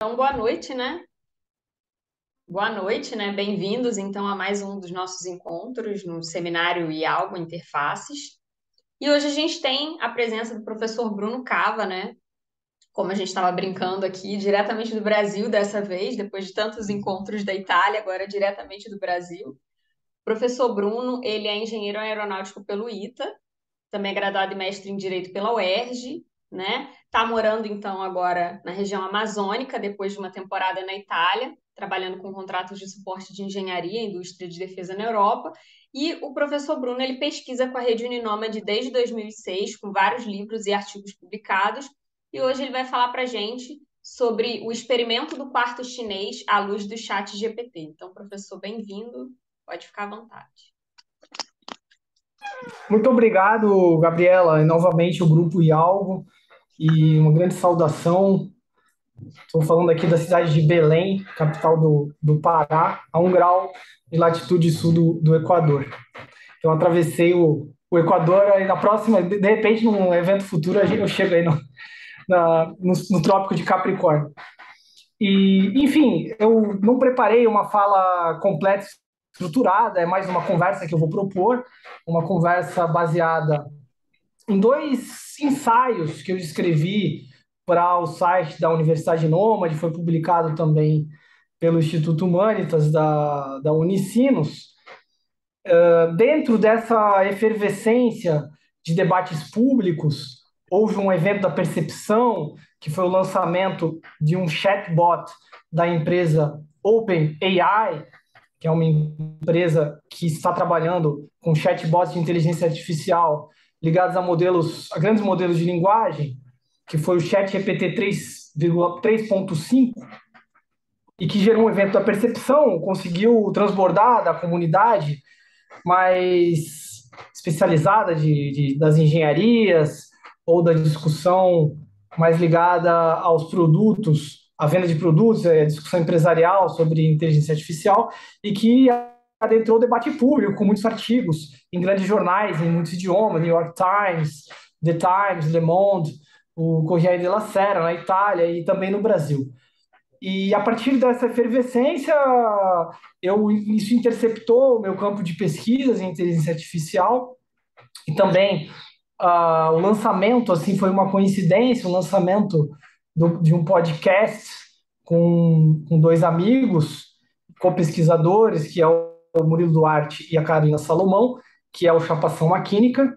Então, boa noite, né? Boa noite, né? Bem-vindos, então, a mais um dos nossos encontros no seminário IALGO Interfaces. E hoje a gente tem a presença do professor Bruno Cava, né? Como a gente estava brincando aqui, diretamente do Brasil dessa vez, depois de tantos encontros da Itália, agora diretamente do Brasil. O professor Bruno, ele é engenheiro aeronáutico pelo ITA, também é graduado e mestre em Direito pela UERJ, né? Está morando, então, agora na região amazônica, depois de uma temporada na Itália, trabalhando com contratos de suporte de engenharia e indústria de defesa na Europa. E o professor Bruno, ele pesquisa com a Rede Uninômade desde 2006, com vários livros e artigos publicados, e hoje ele vai falar para a gente sobre o experimento do quarto chinês à luz do chat GPT. Então, professor, bem-vindo, pode ficar à vontade. Muito obrigado, Gabriela, e novamente o Grupo Ialgo, e uma grande saudação. Estou falando aqui da cidade de Belém, capital do Pará, a 1 grau de latitude sul do Equador. Então, atravessei o Equador, e na próxima, de repente, num evento futuro, eu chego aí no Trópico de Capricórnio. E, enfim, eu não preparei uma fala completa, estruturada, é mais uma conversa que eu vou propor, uma conversa baseada em dois ensaios que eu escrevi para o site da Universidade Nômade, foi publicado também pelo Instituto Humanitas da Unicinos. Dentro dessa efervescência de debates públicos, houve um evento da percepção, que foi o lançamento de um chatbot da empresa OpenAI, que é uma empresa que está trabalhando com chatbots de inteligência artificial ligados a grandes modelos de linguagem, que foi o ChatGPT 3.5, e que gerou um evento da percepção, conseguiu transbordar da comunidade mais especializada das engenharias ou da discussão mais ligada aos produtos, à venda de produtos, a discussão empresarial sobre inteligência artificial, e que adentrou o debate público com muitos artigos em grandes jornais, em muitos idiomas, New York Times, The Times, Le Monde, o Corriere della Sera, na Itália e também no Brasil. E a partir dessa efervescência, isso interceptou o meu campo de pesquisas em inteligência artificial, e também o lançamento assim foi uma coincidência, o lançamento de um podcast com dois amigos, co-pesquisadores, que é o Murilo Duarte e a Carolina Salomão, que é o Chapação Maquínica,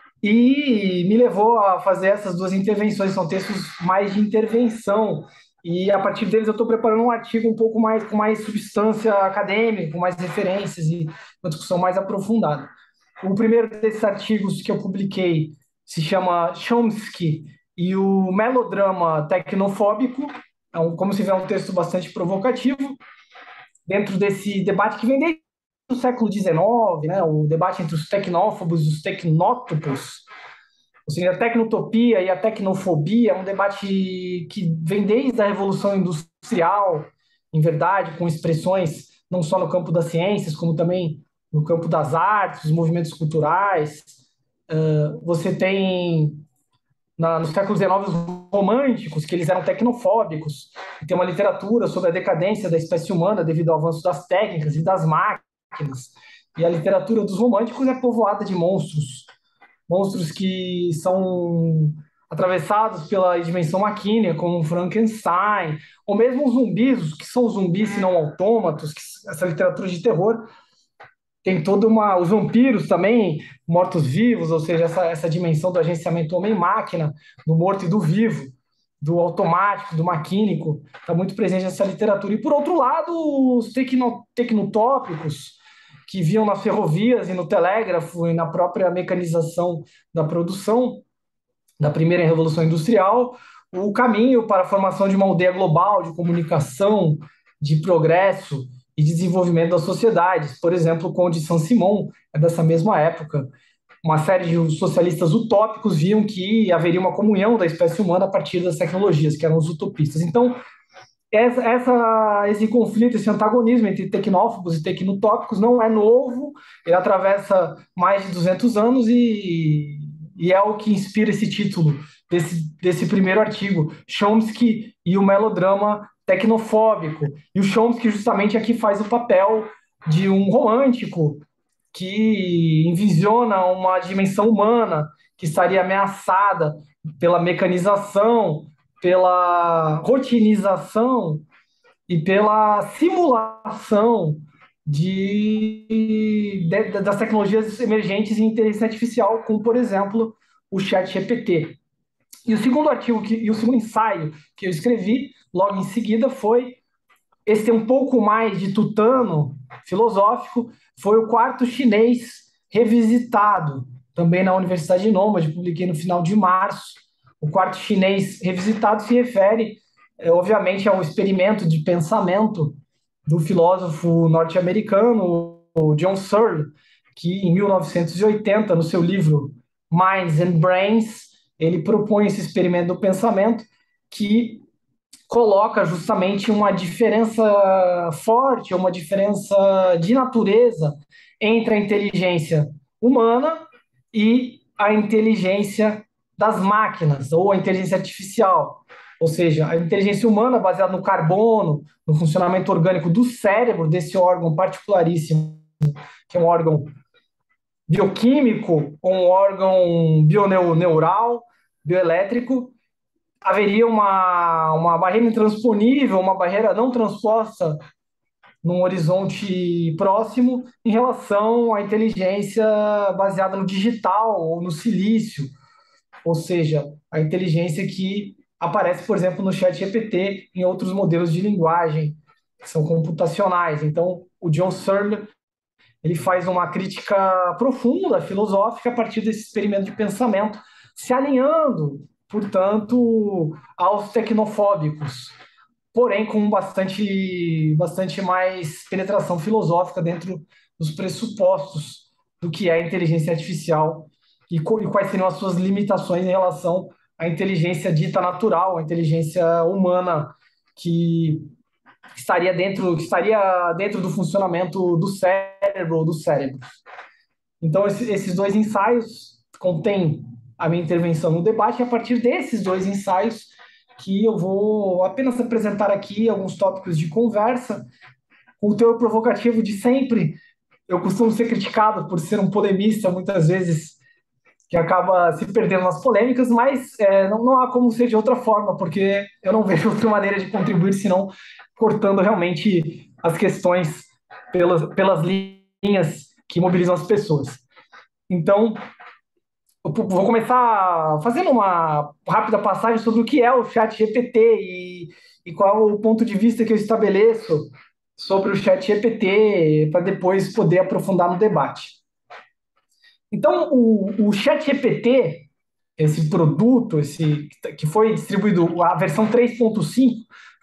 e me levou a fazer essas duas intervenções. São textos mais de intervenção, e a partir deles eu estou preparando um artigo um pouco mais com mais substância acadêmica, com mais referências e uma discussão mais aprofundada. O primeiro desses artigos que eu publiquei se chama Chomsky e o melodrama tecnofóbico. Como se vê, é um texto bastante provocativo dentro desse debate que vem desde o século XIX, né? O debate entre os tecnófobos e os tecnótopos. Ou seja, a tecnotopia e a tecnofobia é um debate que vem desde a Revolução Industrial, em verdade, com expressões não só no campo das ciências, como também no campo das artes, dos movimentos culturais. Você tem, no século XIX, os românticos, que eles eram tecnofóbicos, e tem uma literatura sobre a decadência da espécie humana devido ao avanço das técnicas e das máquinas. E a literatura dos românticos é povoada de monstros, monstros que são atravessados pela dimensão maquínica, como Frankenstein, ou mesmo os zumbis, que são zumbis se não autômatos, que essa literatura de terror tem toda uma... Os vampiros também, mortos-vivos, ou seja, essa dimensão do agenciamento homem-máquina, do morto e do vivo, do automático, do maquínico, está muito presente nessa literatura. E, por outro lado, os tecnotópicos, que viam nas ferrovias e no telégrafo e na própria mecanização da produção da primeira revolução industrial o caminho para a formação de uma aldeia global de comunicação, de progresso e desenvolvimento das sociedades. Por exemplo, o Conde de Saint-Simon é dessa mesma época. Uma série de socialistas utópicos viam que haveria uma comunhão da espécie humana a partir das tecnologias, que eram os utopistas. Então, esse conflito, esse antagonismo entre tecnófobos e tecnotópicos não é novo, ele atravessa mais de 200 anos, e é o que inspira esse título desse primeiro artigo, Chomsky e o melodrama tecnofóbico. E o Chomsky justamente aqui faz o papel de um romântico que envisiona uma dimensão humana que estaria ameaçada pela mecanização, pela rotinização e pela simulação das tecnologias emergentes em inteligência artificial, como, por exemplo, o ChatGPT. E o segundo ensaio que eu escrevi logo em seguida foi esse tem um pouco mais de tutano filosófico, foi o quarto chinês revisitado, também na Universidade de Nômade, publiquei no final de março. O quarto chinês revisitado se refere, obviamente, ao experimento de pensamento do filósofo norte-americano, o John Searle, que em 1980, no seu livro Minds and Brains, ele propõe esse experimento do pensamento que coloca justamente uma diferença forte, uma diferença de natureza entre a inteligência humana e a inteligência das máquinas, ou a inteligência artificial. Ou seja, a inteligência humana baseada no carbono, no funcionamento orgânico do cérebro, desse órgão particularíssimo, que é um órgão bioquímico, um órgão bioneural, bioelétrico, haveria uma barreira intransponível, uma barreira não transposta num horizonte próximo em relação à inteligência baseada no digital ou no silício, ou seja, a inteligência que aparece, por exemplo, no ChatGPT, em outros modelos de linguagem que são computacionais. Então, o John Searle ele faz uma crítica profunda, filosófica, a partir desse experimento de pensamento, se alinhando, portanto, aos tecnofóbicos, porém com bastante mais penetração filosófica dentro dos pressupostos do que é a inteligência artificial e quais seriam as suas limitações em relação à inteligência dita natural, à inteligência humana que que estaria dentro do funcionamento do cérebro ou dos cérebros. Então, esses dois ensaios contêm a minha intervenção no debate, e a partir desses dois ensaios que eu vou apenas apresentar aqui alguns tópicos de conversa, com o teor provocativo de sempre. Eu costumo ser criticado por ser um polemista, muitas vezes, que acaba se perdendo nas polêmicas, mas não há como ser de outra forma, porque eu não vejo outra maneira de contribuir senão cortando realmente as questões pelas linhas que mobilizam as pessoas. Então, eu vou começar fazendo uma rápida passagem sobre o que é o ChatGPT e qual é o ponto de vista que eu estabeleço sobre o ChatGPT, para depois poder aprofundar no debate. Então, o ChatGPT, esse produto, que foi distribuído, a versão 3.5,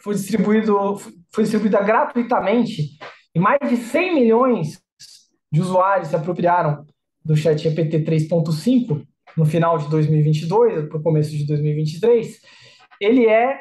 foi distribuída gratuitamente e mais de 100 milhões de usuários se apropriaram do ChatGPT 3.5 no final de 2022, para o começo de 2023. Ele é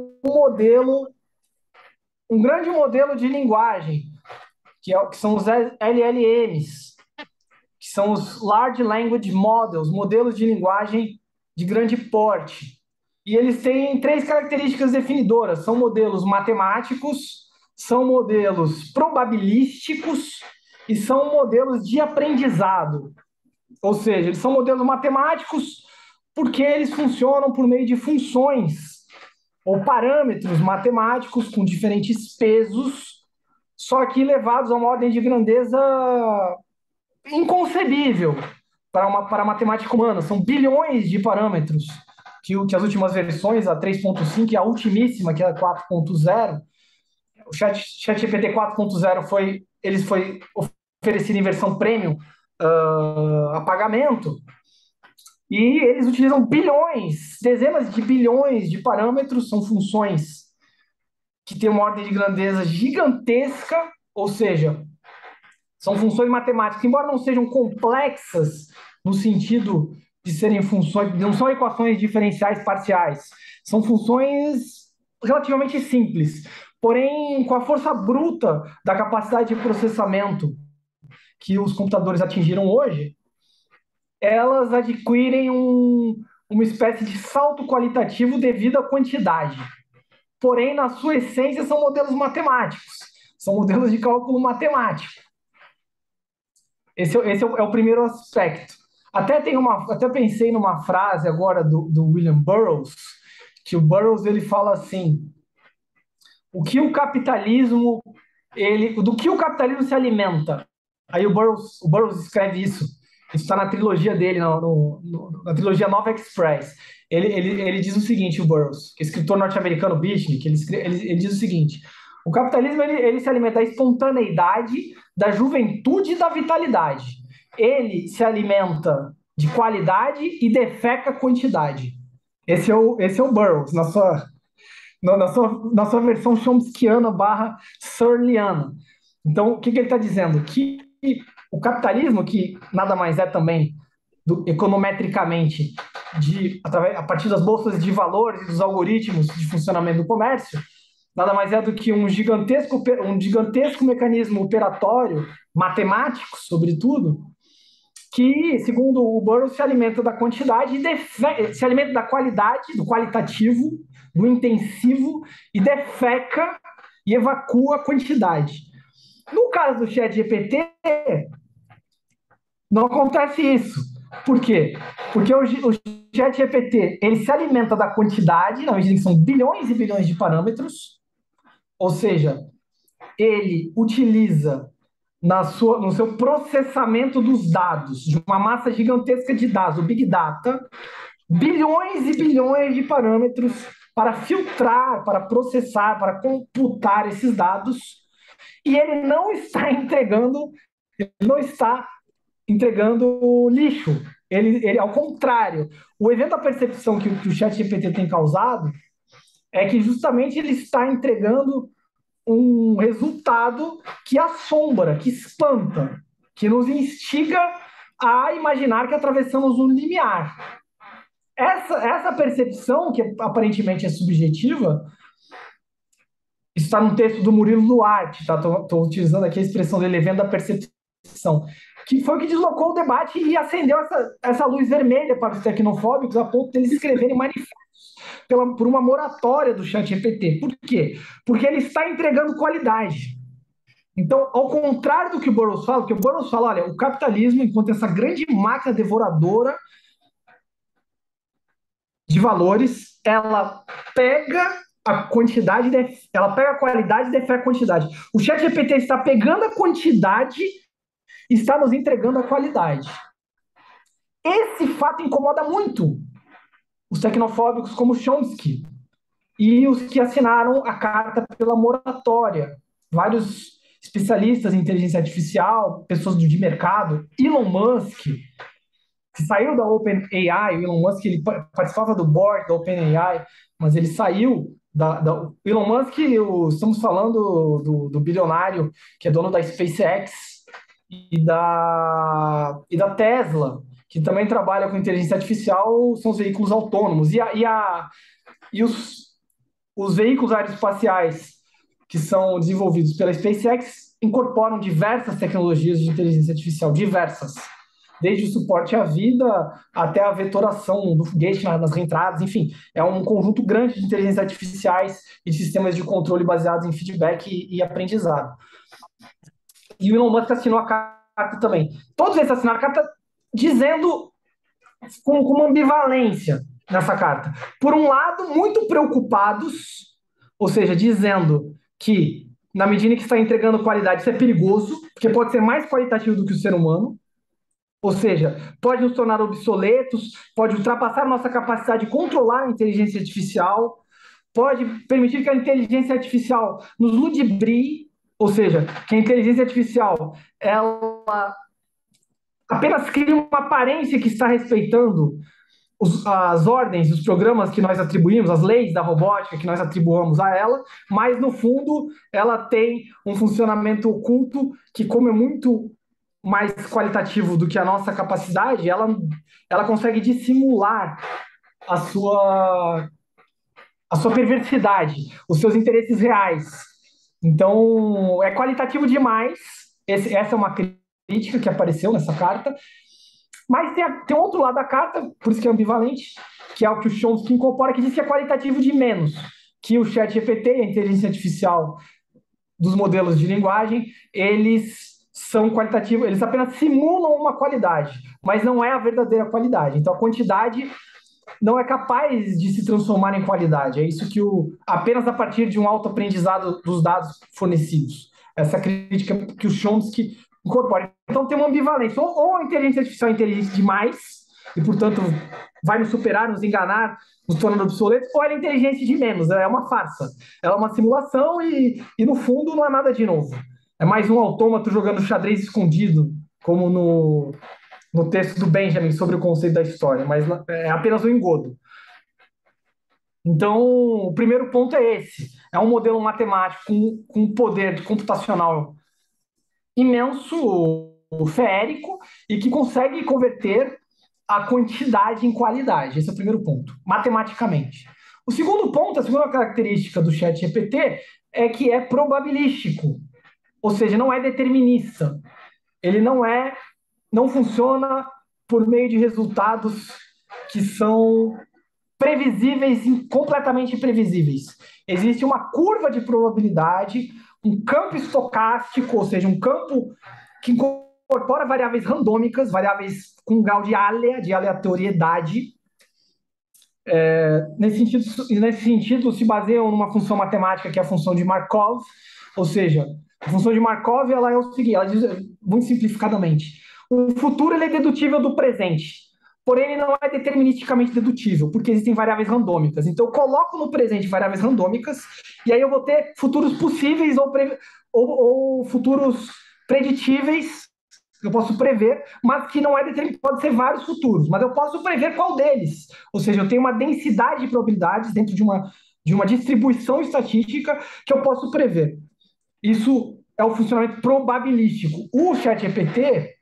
um grande modelo de linguagem, que são os LLMs, que são os Large Language Models, modelos de linguagem de grande porte. E eles têm três características definidoras: são modelos matemáticos, são modelos probabilísticos e são modelos de aprendizado. Ou seja, eles são modelos matemáticos porque eles funcionam por meio de funções ou parâmetros matemáticos com diferentes pesos, só que levados a uma ordem de grandeza inconcebível para a matemática humana. São bilhões de parâmetros que as últimas versões, a 3.5 e a ultimíssima, que é a 4.0, o ChatGPT 4.0 foi oferecido em versão premium a pagamento, e eles utilizam bilhões, dezenas de bilhões de parâmetros, são funções que têm uma ordem de grandeza gigantesca, ou seja, são funções matemáticas, embora não sejam complexas no sentido de serem funções, não são equações diferenciais parciais, são funções relativamente simples, porém com a força bruta da capacidade de processamento que os computadores atingiram hoje, elas adquirem uma espécie de salto qualitativo devido à quantidade. Porém, na sua essência, são modelos matemáticos, são modelos de cálculo matemático. Esse é o primeiro aspecto. Até pensei numa frase agora do William Burroughs, que o Burroughs ele fala assim: o que o capitalismo do que o capitalismo se alimenta? Aí o Burroughs escreve isso. Isso está na trilogia dele, na trilogia Nova Express. Ele diz o seguinte, o Burroughs, que é escritor norte-americano Bichnik, ele diz o seguinte: o capitalismo ele se alimenta da espontaneidade, da juventude e da vitalidade. Ele se alimenta de qualidade e defeca quantidade. Esse é o Burroughs, na sua versão chomskiana barra searliana. Então, o que ele está dizendo? Que o capitalismo, que nada mais é também econometricamente a partir das bolsas de valores e dos algoritmos de funcionamento do comércio, nada mais é do que um gigantesco mecanismo operatório, matemático, sobretudo, que, segundo o Burroughs, se alimenta da quantidade, se alimenta da qualidade, do qualitativo, do intensivo, e defeca e evacua a quantidade. No caso do ChatGPT, não acontece isso. Por quê? Porque o ChatGPT ele se alimenta da quantidade, na medida que são bilhões e bilhões de parâmetros, ou seja, ele utiliza no seu processamento dos dados, de uma massa gigantesca de dados, o Big Data, bilhões e bilhões de parâmetros para filtrar, para processar, para computar esses dados, e ele não está entregando lixo. Ele ao contrário, o evento da percepção que o ChatGPT tem causado é que justamente ele está entregando um resultado que assombra, que espanta, que nos instiga a imaginar que atravessamos um limiar. Essa percepção, que aparentemente é subjetiva, está num texto do Murilo Duarte, tá? Estou utilizando aqui a expressão dele, evento da percepção, que foi o que deslocou o debate e acendeu essa luz vermelha para os tecnofóbicos, a ponto de eles escreverem manifestos por uma moratória do ChatGPT. Por quê? Porque ele está entregando qualidade. Então, ao contrário do que o Burroughs fala, olha, o capitalismo, enquanto essa grande máquina devoradora de valores, ela pega a quantidade, ela pega a qualidade e defere a quantidade. O ChatGPT está pegando a quantidade e está nos entregando a qualidade. Esse fato incomoda muito os tecnofóbicos como Chomsky e os que assinaram a carta pela moratória. Vários especialistas em inteligência artificial, pessoas de mercado, Elon Musk, que saiu da OpenAI. O Elon Musk ele participava do board da OpenAI, mas ele saiu Elon Musk, estamos falando do bilionário que é dono da SpaceX e da Tesla, que também trabalha com inteligência artificial, são os veículos autônomos. E os veículos aeroespaciais que são desenvolvidos pela SpaceX incorporam diversas tecnologias de inteligência artificial, diversas. Desde o suporte à vida até a vetoração do foguete nas reentradas, enfim, é um conjunto grande de inteligências artificiais e de sistemas de controle baseados em feedback e aprendizado. E o Elon Musk assinou a carta também. Todos eles assinaram a carta dizendo com uma ambivalência nessa carta. Por um lado, muito preocupados, ou seja, dizendo que, na medida que está entregando qualidade, isso é perigoso, porque pode ser mais qualitativo do que o ser humano, ou seja, pode nos tornar obsoletos, pode ultrapassar nossa capacidade de controlar a inteligência artificial, pode permitir que a inteligência artificial nos ludibrie, ou seja, que a inteligência artificial ela apenas cria uma aparência que está respeitando as ordens, os programas que nós atribuímos, as leis da robótica que nós atribuamos a ela, mas no fundo ela tem um funcionamento oculto que, como é muito mais qualitativo do que a nossa capacidade, ela consegue dissimular a sua perversidade, os seus interesses reais. Então, é qualitativo demais. Essa é uma crítica que apareceu nessa carta, Mas tem outro lado da carta, por isso que é ambivalente, que é o que o Chomsky incorpora, que diz que é qualitativo de menos, que o ChatGPT, a inteligência artificial dos modelos de linguagem, eles são qualitativos, eles apenas simulam uma qualidade, mas não é a verdadeira qualidade. Então, a quantidade não é capaz de se transformar em qualidade. É isso que apenas a partir de um autoaprendizado dos dados fornecidos. Essa crítica que o Chomsky incorpora. Então tem uma ambivalência. Ou a inteligência artificial é inteligente demais, e, portanto, vai nos superar, nos enganar, nos tornando obsoletos, ou ela é inteligente de menos. É uma farsa. Ela é uma simulação e no fundo, não é nada de novo. É mais um autômato jogando xadrez escondido, como no texto do Benjamin sobre o conceito da história, mas é apenas um engodo. Então, o primeiro ponto é esse. É um modelo matemático com poder computacional imenso, feérico, e que consegue converter a quantidade em qualidade. Esse é o primeiro ponto, matematicamente. O segundo ponto, a segunda característica do ChatGPT é que é probabilístico, ou seja, não é determinista. Ele não funciona por meio de resultados que são previsíveis, completamente imprevisíveis. Existe uma curva de probabilidade, um campo estocástico, ou seja, um campo que incorpora variáveis randômicas, variáveis com um grau de aleatoriedade. Nesse sentido, se baseiam numa função matemática que é a função de Markov, ou seja, a função de Markov ela é o seguinte, ela diz muito simplificadamente, o futuro ele é dedutível do presente, porém ele não é deterministicamente dedutível, porque existem variáveis randômicas. Então eu coloco no presente variáveis randômicas, e aí eu vou ter futuros possíveis ou futuros preditíveis, eu posso prever, mas que não é determinado, pode ser vários futuros, mas eu posso prever qual deles. Ou seja, eu tenho uma densidade de probabilidades dentro de uma distribuição estatística que eu posso prever. Isso é o funcionamento probabilístico. O ChatGPT,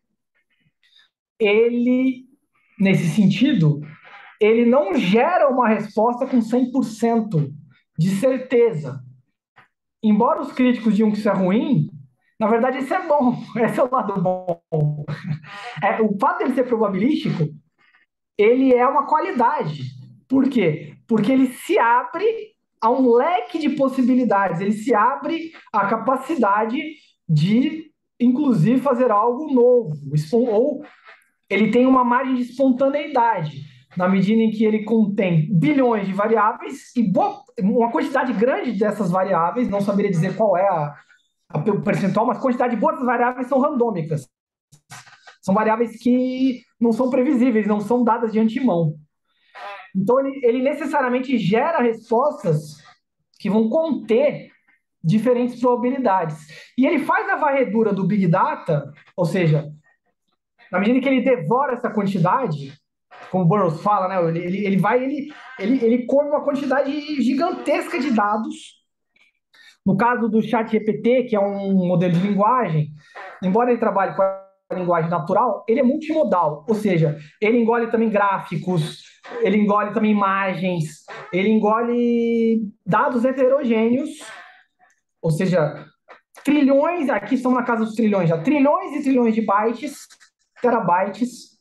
ele, nesse sentido, ele não gera uma resposta com 100% de certeza. Embora os críticos digam que isso é ruim, na verdade isso é bom, esse é o lado bom. O fato dele ser probabilístico, ele é uma qualidade. Por quê? Porque ele se abre a um leque de possibilidades, ele se abre à capacidade de, inclusive, fazer algo novo, ou ele tem uma margem de espontaneidade, na medida em que ele contém bilhões de variáveis e uma quantidade grande dessas variáveis, não saberia dizer qual é o percentual, mas quantidade boa dessas variáveis são randômicas. São variáveis que não são previsíveis, não são dadas de antemão. Então, ele necessariamente gera respostas que vão conter diferentes probabilidades. E ele faz a varredura do Big Data, ou seja, na medida que ele devora essa quantidade, como o Burroughs fala, né, ele come uma quantidade gigantesca de dados. No caso do ChatGPT, que é um modelo de linguagem, embora ele trabalhe com a linguagem natural, ele é multimodal, ou seja, ele engole também gráficos, ele engole também imagens, ele engole dados heterogêneos, ou seja, trilhões, aqui estamos na casa dos trilhões já, trilhões e trilhões de bytes, terabytes,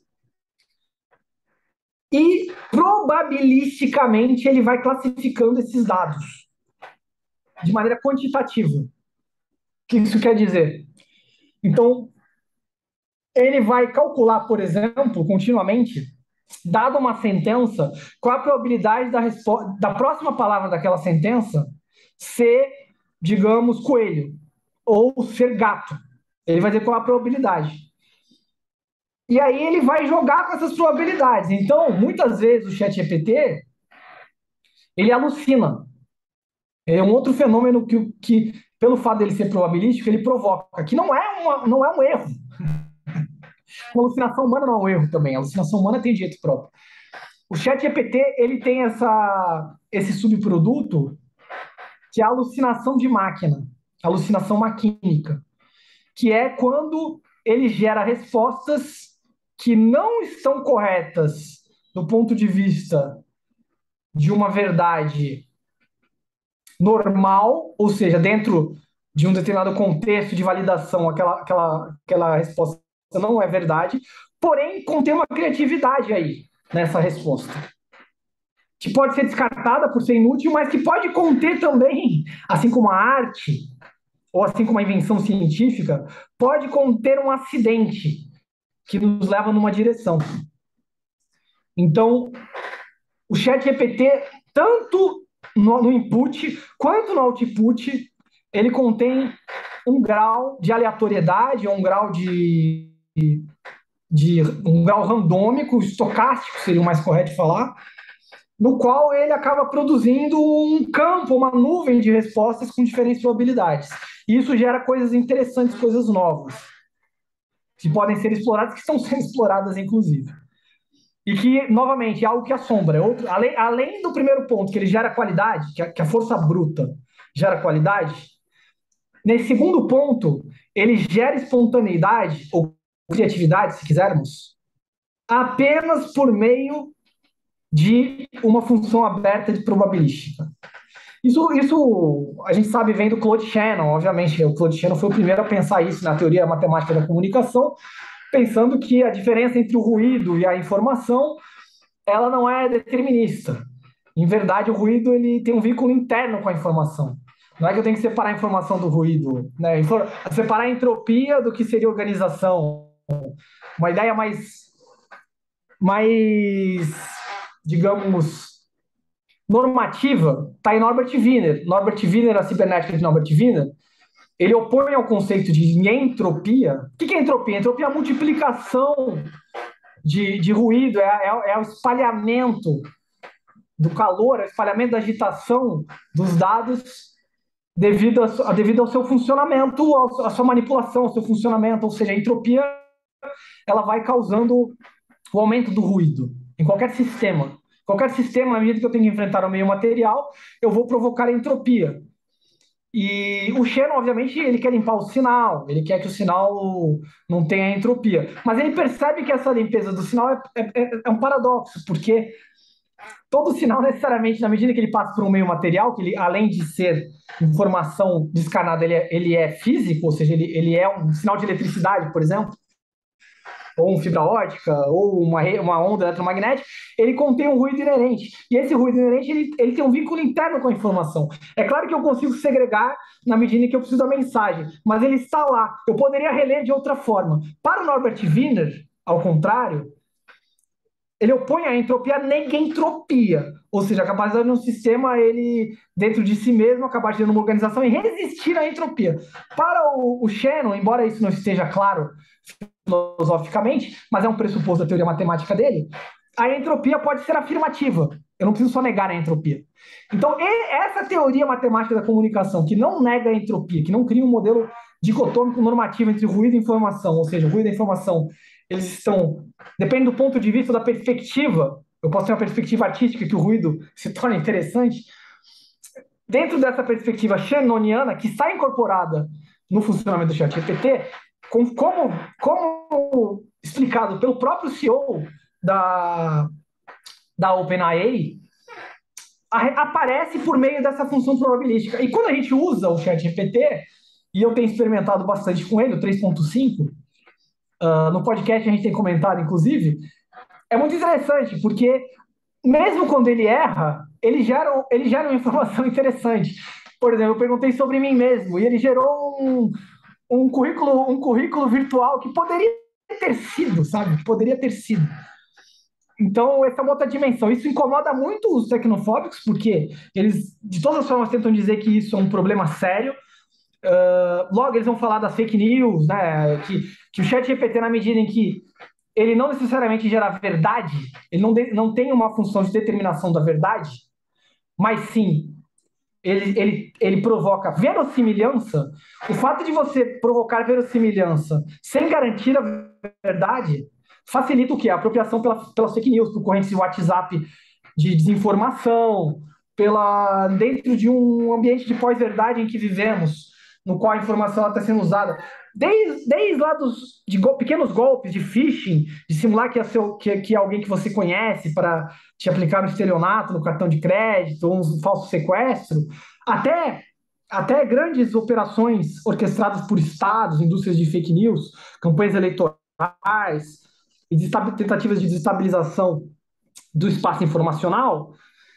e probabilisticamente ele vai classificando esses dados de maneira quantitativa. O que isso quer dizer? Então, ele vai calcular, por exemplo, continuamente, dada uma sentença, qual a probabilidade da próxima palavra daquela sentença ser, digamos, coelho, ou ser gato. Ele vai dizer qual a probabilidade. E aí ele vai jogar com essas probabilidades. Então, muitas vezes o ChatGPT, ele alucina. É um outro fenômeno que pelo fato dele ser probabilístico, ele provoca, que não é um erro. A alucinação humana não é um erro também. A alucinação humana tem jeito próprio. O ChatGPT, ele tem esse subproduto que é a alucinação de máquina, alucinação maquínica, que é quando ele gera respostas que não estão corretas do ponto de vista de uma verdade normal, ou seja, dentro de um determinado contexto de validação, aquela resposta não é verdade, porém contém uma criatividade aí nessa resposta, que pode ser descartada por ser inútil, mas que pode conter também, assim como a arte, ou assim como a invenção científica, pode conter um acidente que nos leva numa direção. Então, o chat GPT, tanto no input quanto no output, ele contém um grau de aleatoriedade, um grau um grau randômico, estocástico seria o mais correto de falar, no qual ele acaba produzindo um campo, uma nuvem de respostas com diferentes probabilidades. E isso gera coisas interessantes, coisas novas, que podem ser exploradas, que estão sendo exploradas, inclusive. E que, novamente, é algo que assombra. Além do primeiro ponto, que ele gera qualidade, que a força bruta gera qualidade, nesse segundo ponto, ele gera espontaneidade, ou criatividade, se quisermos, apenas por meio de uma função aberta de probabilística. Isso a gente sabe vendo o Claude Shannon, obviamente. O Claude Shannon foi o primeiro a pensar isso na teoria matemática da comunicação, pensando que a diferença entre o ruído e a informação, ela não é determinista. Em verdade, o ruído ele tem um vínculo interno com a informação. Não é que eu tenho que separar a informação do ruído, né? Separar a entropia do que seria organização. Uma ideia mais, digamos, normativa está em Norbert Wiener. Norbert Wiener, a cibernética de Norbert Wiener, ele opõe ao conceito de entropia. O que é entropia? Entropia é a multiplicação de ruído, é o espalhamento do calor, é o espalhamento da agitação dos dados devido ao seu funcionamento, à sua manipulação, ao seu funcionamento. Ou seja, a entropia ela vai causando o aumento do ruído em qualquer sistema. Qualquer sistema, à medida que eu tenho que enfrentar o meio material, eu vou provocar entropia. E o Shannon, obviamente, ele quer limpar o sinal, ele quer que o sinal não tenha entropia. Mas ele percebe que essa limpeza do sinal é um paradoxo, porque todo sinal, necessariamente, na medida que ele passa por um meio material, que ele, além de ser informação descarnada, ele é físico, ou seja, ele é um sinal de eletricidade, por exemplo, ou uma fibra ótica, ou uma onda eletromagnética, ele contém um ruído inerente. E esse ruído inerente, ele tem um vínculo interno com a informação. É claro que eu consigo segregar na medida em que eu preciso da mensagem, mas ele está lá. Eu poderia reler de outra forma. Para o Norbert Wiener, ao contrário, ele opõe a entropia à negentropia, ou seja, a capacidade de um sistema, ele, dentro de si mesmo, acabar gerando uma organização e resistir à entropia. Para o Shannon, embora isso não esteja claro filosoficamente, mas é um pressuposto da teoria matemática dele, a entropia pode ser afirmativa. Eu não preciso só negar a entropia. Então, essa teoria matemática da comunicação, que não nega a entropia, que não cria um modelo dicotômico normativo entre ruído e informação, ou seja, o ruído e a informação, eles estão, depende do ponto de vista da perspectiva, eu posso ter uma perspectiva artística que o ruído se torna interessante. Dentro dessa perspectiva shannoniana, que está incorporada no funcionamento do ChatGPT, como explicado pelo próprio CEO da OpenAI, aparece por meio dessa função probabilística. E quando a gente usa o ChatGPT, e eu tenho experimentado bastante com ele, o 3.5, no podcast a gente tem comentado, inclusive, é muito interessante, porque mesmo quando ele erra, ele gera uma informação interessante. Por exemplo, eu perguntei sobre mim mesmo, e ele gerou um currículo virtual que poderia ter sido, sabe? Poderia ter sido. Então, essa é uma outra dimensão. Isso incomoda muito os tecnofóbicos, porque eles, de todas as formas, tentam dizer que isso é um problema sério. Logo, eles vão falar das fake news, né? Que o ChatGPT, na medida em que ele não necessariamente gera verdade, ele não tem uma função de determinação da verdade, mas sim, ele provoca verossimilhança. O fato de você provocar verossimilhança sem garantir a verdade facilita o quê? A apropriação pelas fake news, por correntes de WhatsApp de desinformação, dentro de um ambiente de pós-verdade em que vivemos, no qual a informação está sendo usada. Desde lá de pequenos golpes de phishing, de simular que é alguém que você conhece para te aplicar um estelionato no cartão de crédito, ou um falso sequestro, até grandes operações orquestradas por estados, indústrias de fake news, campanhas eleitorais, e tentativas de desestabilização do espaço informacional,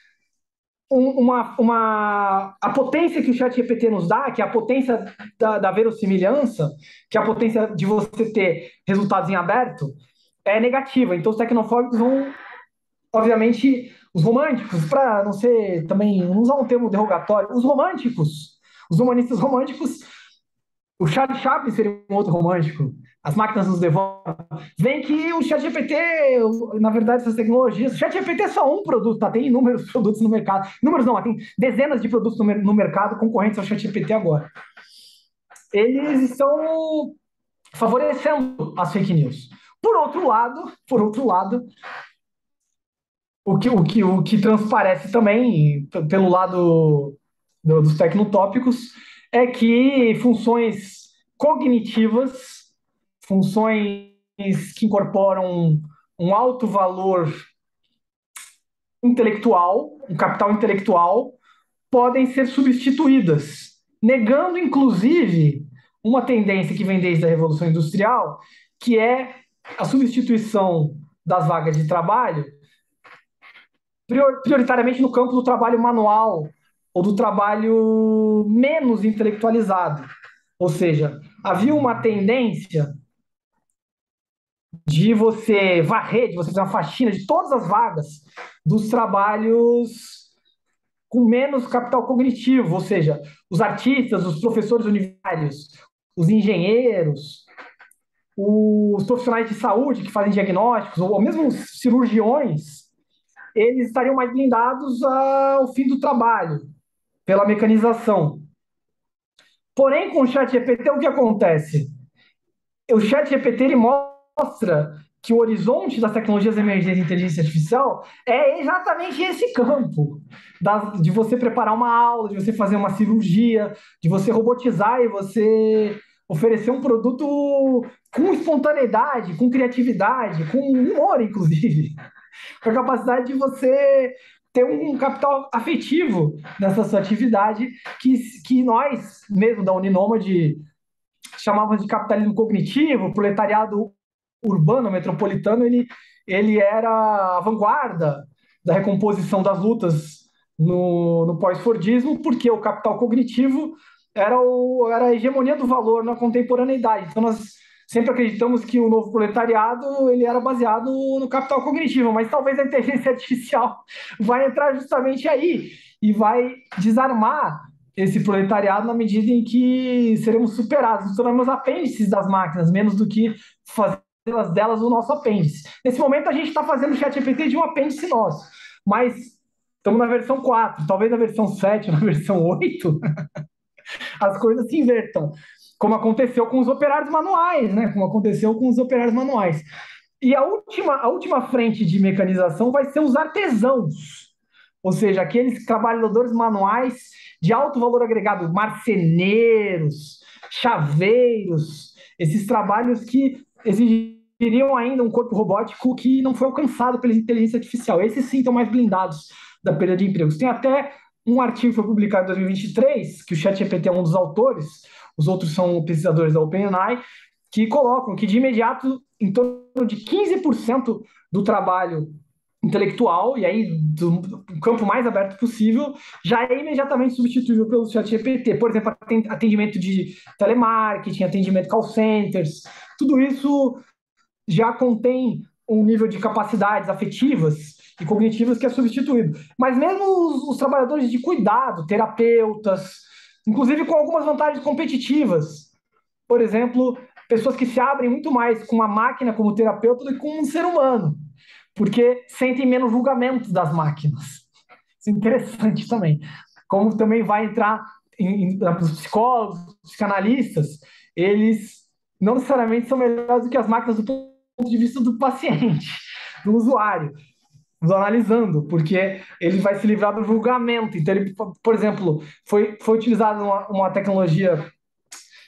a potência que o ChatGPT nos dá, que é a potência da verossimilhança, que é a potência de você ter resultados em aberto, é negativa. Então, os tecnofóbicos vão, obviamente, os românticos, para não ser também, não usar um termo derrogatório, os românticos, os humanistas românticos, o Charlie Chaplin seria um outro romântico, as máquinas nos devoram. Vem que o ChatGPT, na verdade, essas tecnologias, o ChatGPT é só um produto, tá? Tem inúmeros produtos no mercado. Inúmeros não, tem dezenas de produtos no mercado concorrentes ao ChatGPT agora. Eles estão favorecendo as fake news. Por outro lado, o que transparece também, pelo lado dos tecnotópicos, é que funções cognitivas, funções que incorporam um alto valor intelectual, um capital intelectual, podem ser substituídas, negando, inclusive, uma tendência que vem desde a Revolução Industrial, que é a substituição das vagas de trabalho prioritariamente no campo do trabalho manual ou do trabalho menos intelectualizado. Ou seja, havia uma tendência de você varrer, de você fazer uma faxina de todas as vagas dos trabalhos com menos capital cognitivo, ou seja, os artistas, os professores universitários, os engenheiros, os profissionais de saúde que fazem diagnósticos, ou mesmo os cirurgiões, eles estariam mais blindados ao fim do trabalho, pela mecanização. Porém, com o ChatGPT, o que acontece? O ChatGPT ele mostra que o horizonte das tecnologias emergentes de inteligência artificial é exatamente esse campo, de você preparar uma aula, de você fazer uma cirurgia, de você robotizar e você oferecer um produto com espontaneidade, com criatividade, com humor, inclusive, com a capacidade de você ter um capital afetivo nessa sua atividade, que nós, mesmo da Uninômade, chamávamos de capitalismo cognitivo, o proletariado urbano, metropolitano, ele era a vanguarda da recomposição das lutas no pós-fordismo, porque o capital cognitivo era a hegemonia do valor na contemporaneidade. Então, nós sempre acreditamos que o novo proletariado ele era baseado no capital cognitivo, mas talvez a inteligência artificial vai entrar justamente aí e vai desarmar esse proletariado na medida em que seremos superados, nos tornamos apêndices das máquinas, menos do que fazê-las delas o nosso apêndice. Nesse momento a gente está fazendo o ChatGPT de um apêndice nosso, mas estamos na versão 4, talvez na versão 7, na versão 8, as coisas se invertam, como aconteceu com os operários manuais, né? Como aconteceu com os operários manuais. E a última frente de mecanização vai ser os artesãos, ou seja, aqueles trabalhadores manuais de alto valor agregado, marceneiros, chaveiros, esses trabalhos que exigiriam ainda um corpo robótico que não foi alcançado pela inteligência artificial. Esses sim estão mais blindados da perda de empregos. Tem até um artigo que foi publicado em 2023, que o ChatGPT é um dos autores, os outros são pesquisadores da OpenAI, que colocam que de imediato em torno de 15% do trabalho intelectual, e aí do campo mais aberto possível, já é imediatamente substituível pelo ChatGPT. Por exemplo, atendimento de telemarketing, atendimento call centers, tudo isso já contém um nível de capacidades afetivas e cognitivas que é substituído. Mas mesmo os trabalhadores de cuidado, terapeutas, inclusive com algumas vantagens competitivas, por exemplo, pessoas que se abrem muito mais com a máquina como terapeuta do que com um ser humano, porque sentem menos julgamento das máquinas. Isso é interessante também. Como também vai entrar os psicólogos, os psicanalistas, eles não necessariamente são melhores do que as máquinas do ponto de vista do paciente, do usuário, do analisando, porque ele vai se livrar do julgamento. Então, ele, por exemplo, foi utilizada uma tecnologia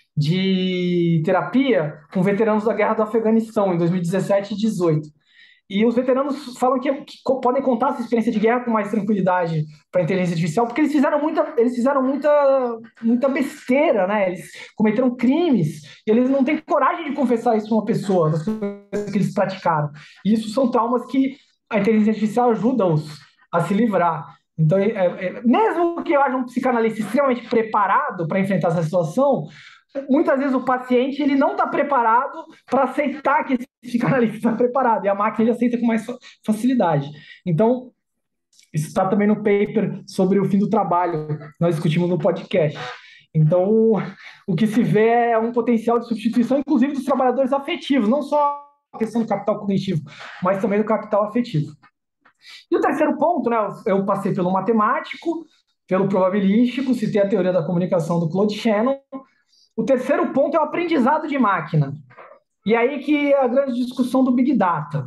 de terapia com veteranos da guerra do Afeganistão, em 2017 e 2018. E os veteranos falam que podem contar essa experiência de guerra com mais tranquilidade para a inteligência artificial, porque eles fizeram muita besteira, né? Eles cometeram crimes, e eles não têm coragem de confessar isso para uma pessoa, das coisas que eles praticaram. E isso são traumas que a inteligência artificial ajuda-os a se livrar. Então, mesmo que haja um psicanalista extremamente preparado para enfrentar essa situação, muitas vezes o paciente ele não está preparado para aceitar que esse psicanalista está preparado, e a máquina ele aceita com mais facilidade. Então, isso está também no paper sobre o fim do trabalho, que nós discutimos no podcast. Então, o que se vê é um potencial de substituição, inclusive dos trabalhadores afetivos, não só a questão do capital cognitivo, mas também do capital afetivo. E o terceiro ponto, né, eu passei pelo matemático, pelo probabilístico, citei a teoria da comunicação do Claude Shannon. O terceiro ponto é o aprendizado de máquina. E aí que é a grande discussão do Big Data.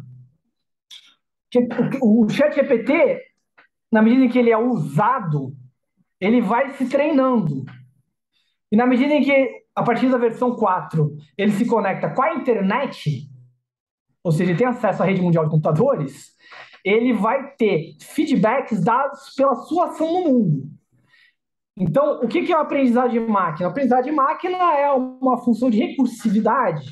O ChatGPT, na medida em que ele é usado, ele vai se treinando. E na medida em que, a partir da versão 4, ele se conecta com a internet, ou seja, ele tem acesso à rede mundial de computadores, ele vai ter feedbacks dados pela sua ação no mundo. Então, o que é o aprendizado de máquina? O aprendizado de máquina é uma função de recursividade,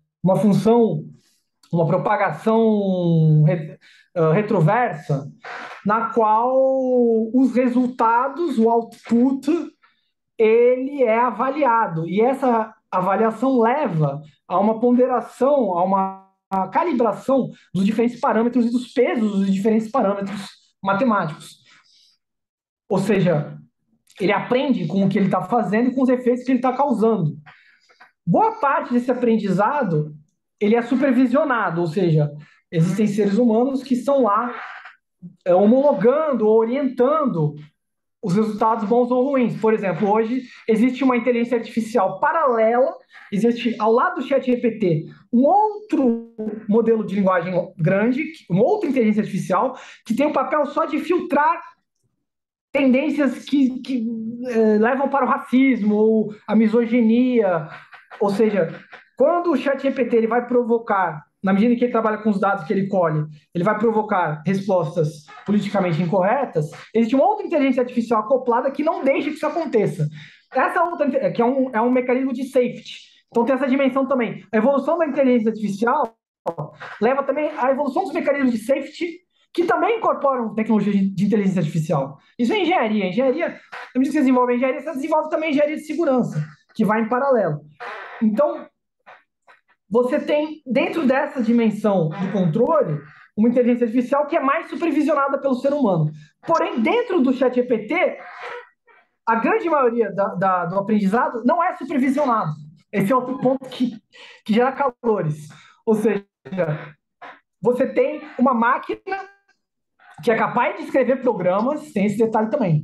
uma propagação retroversa, na qual os resultados, o output, ele é avaliado. E essa avaliação leva a uma ponderação, a uma calibração dos diferentes parâmetros e dos pesos dos diferentes parâmetros matemáticos. Ou seja, ele aprende com o que ele está fazendo e com os efeitos que ele está causando. Boa parte desse aprendizado, ele é supervisionado, ou seja, existem seres humanos que estão lá homologando, orientando os resultados bons ou ruins. Por exemplo, hoje existe uma inteligência artificial paralela, existe ao lado do ChatGPT um outro modelo de linguagem grande, uma outra inteligência artificial, que tem o papel só de filtrar tendências que levam para o racismo ou a misoginia. Ou seja, quando o ChatGPT ele vai provocar, na medida em que ele trabalha com os dados que ele colhe, ele vai provocar respostas politicamente incorretas, existe uma outra inteligência artificial acoplada que não deixa que isso aconteça. Essa outra, que é um mecanismo de safety. Então tem essa dimensão também. A evolução da inteligência artificial leva também à evolução dos mecanismos de safety que também incorporam tecnologia de inteligência artificial. Isso é engenharia. Engenharia, na medida que você desenvolve engenharia, você desenvolve também engenharia de segurança, que vai em paralelo. Então, você tem, dentro dessa dimensão do controle, uma inteligência artificial que é mais supervisionada pelo ser humano. Porém, dentro do ChatGPT, a grande maioria do aprendizado não é supervisionado. Esse é outro ponto que gera calores. Ou seja, você tem uma máquina que é capaz de escrever programas, tem esse detalhe também.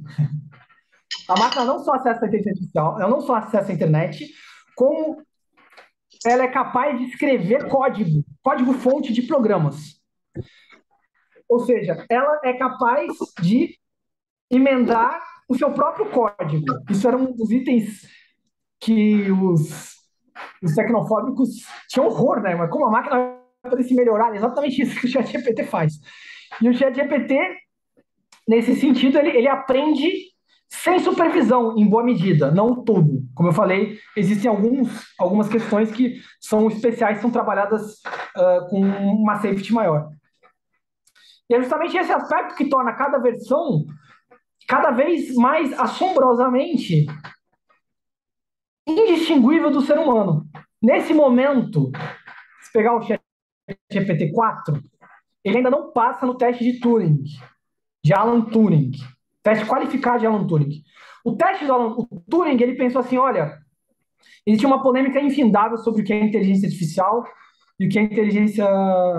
A máquina não só acessa a inteligência artificial, ela não só acessa a internet, como ela é capaz de escrever código-fonte de programas. Ou seja, ela é capaz de emendar o seu próprio código. Isso era um dos itens que os tecnofóbicos tinham horror, né? Mas como a máquina vai poder se melhorar? É exatamente isso que o ChatGPT faz. E o ChatGPT, nesse sentido, ele aprende sem supervisão, em boa medida, não tudo. Como eu falei, existem algumas questões que são especiais, são trabalhadas com uma safety maior. E é justamente esse aspecto que torna cada versão cada vez mais assombrosamente indistinguível do ser humano. Nesse momento, se pegar o GPT-4, ele ainda não passa no teste de Turing, de Alan Turing. Teste qualificado de Alan Turing. O teste do Alan Turing, ele pensou assim, olha, existe uma polêmica infindável sobre o que é inteligência artificial e o que é inteligência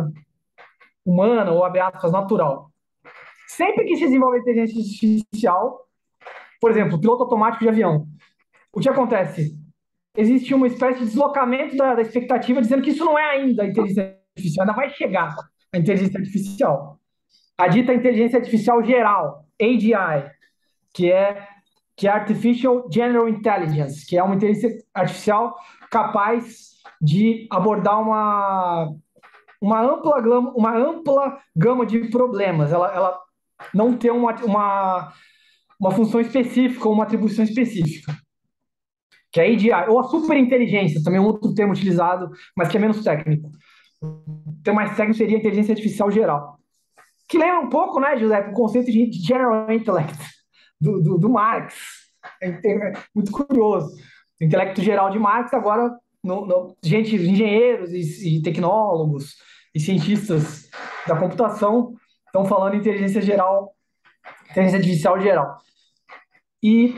humana, ou abre aspas, natural. Sempre que se desenvolve inteligência artificial, por exemplo, piloto automático de avião, o que acontece? Existe uma espécie de deslocamento da expectativa dizendo que isso não é ainda a inteligência artificial, ainda vai chegar a inteligência artificial. A dita inteligência artificial geral, AGI, que é Artificial General Intelligence, que é uma inteligência artificial capaz de abordar uma ampla gama de problemas. Ela não tem uma função específica ou uma atribuição específica. Que é a AGI, ou a superinteligência, também é um outro termo utilizado, mas que é menos técnico. O termo mais técnico seria a inteligência artificial geral. Que lembra um pouco, né, José, o conceito de general intellect, do Marx. É muito curioso. O intelecto geral de Marx, agora, gente, engenheiros e tecnólogos e cientistas da computação estão falando em inteligência artificial geral. E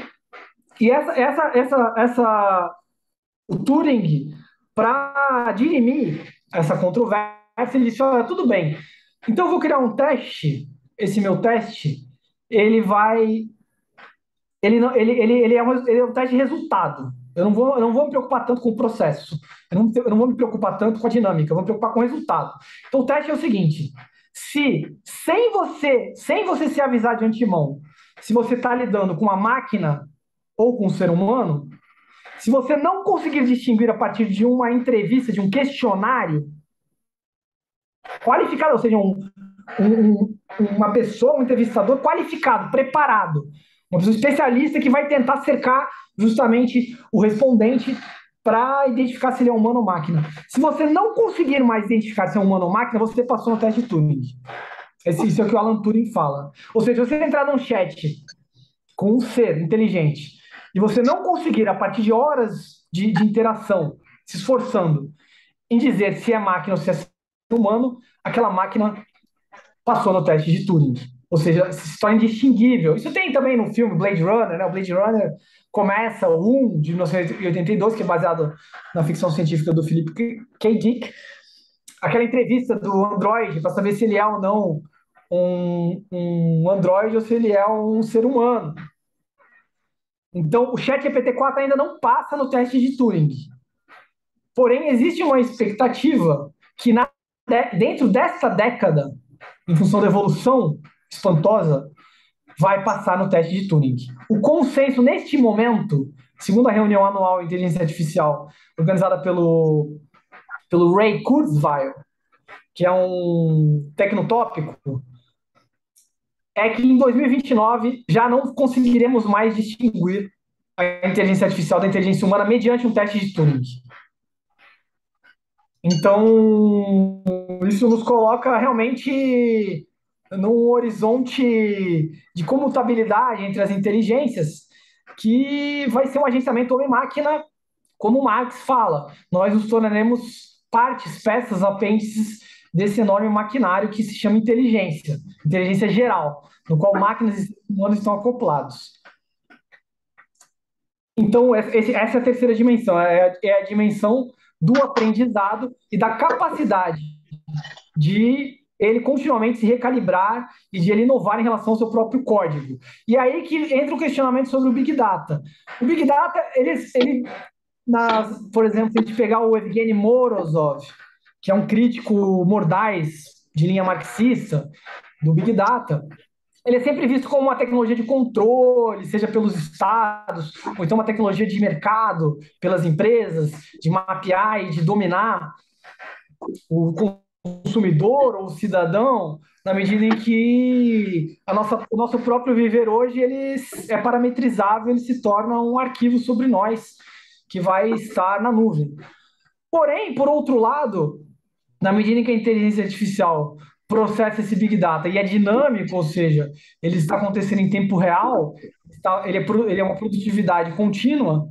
o Turing, para dirimir essa controvérsia, ele disse: olha, tudo bem, então eu vou criar um teste. Esse meu teste, ele vai. Ele é um teste de resultado. Eu não vou me preocupar tanto com o processo. Eu não vou me preocupar tanto com a dinâmica. Eu vou me preocupar com o resultado. Então, o teste é o seguinte: se, sem você se avisar de antemão, se você está lidando com uma máquina ou com um ser humano, se você não conseguir distinguir a partir de uma entrevista, de um questionário qualificado, ou seja, uma pessoa, um entrevistador qualificado, preparado, uma pessoa especialista que vai tentar cercar justamente o respondente para identificar se ele é humano ou máquina. Se você não conseguir mais identificar se é humano ou máquina, você passou no teste de Turing. Isso é o que o Alan Turing fala. Ou seja, se você entrar num chat com um ser inteligente e você não conseguir, a partir de horas de interação, se esforçando em dizer se é máquina ou se é ser humano, aquela máquina passou no teste de Turing. Ou seja, se torna indistinguível. Isso tem também no filme Blade Runner, né? O Blade Runner começa, o 1 de 1982, que é baseado na ficção científica do Philip K. Dick, aquela entrevista do androide para saber se ele é ou não um androide ou se ele é um ser humano. Então, o ChatGPT-4 ainda não passa no teste de Turing. Porém, existe uma expectativa que dentro dessa década, em função da evolução espantosa, vai passar no teste de Turing. O consenso, neste momento, segundo a reunião anual de inteligência artificial, organizada pelo Ray Kurzweil, que é um tecnotópico, é que em 2029 já não conseguiremos mais distinguir a inteligência artificial da inteligência humana mediante um teste de Turing. Então, isso nos coloca realmente num horizonte de comutabilidade entre as inteligências, que vai ser um agenciamento homem-máquina, como Marx fala. Nós nos tornaremos partes, peças, apêndices desse enorme maquinário que se chama inteligência geral, no qual máquinas e seres humanos estão acoplados. Então, essa é a terceira dimensão, é a dimensão do aprendizado e da capacidade de ele continuamente se recalibrar e de ele inovar em relação ao seu próprio código. E aí que entra o questionamento sobre o Big Data. O Big Data, por exemplo, se a gente pegar o Evgeny Morozov, que é um crítico mordaz de linha marxista do Big Data, ele é sempre visto como uma tecnologia de controle, seja pelos estados, ou então uma tecnologia de mercado, pelas empresas, de mapear e de dominar o consumidor ou o cidadão, na medida em que o nosso próprio viver hoje ele é parametrizável, ele se torna um arquivo sobre nós, que vai estar na nuvem. Porém, por outro lado, na medida em que a inteligência artificial processa esse Big Data e é dinâmico, ou seja, ele está acontecendo em tempo real, ele é uma produtividade contínua,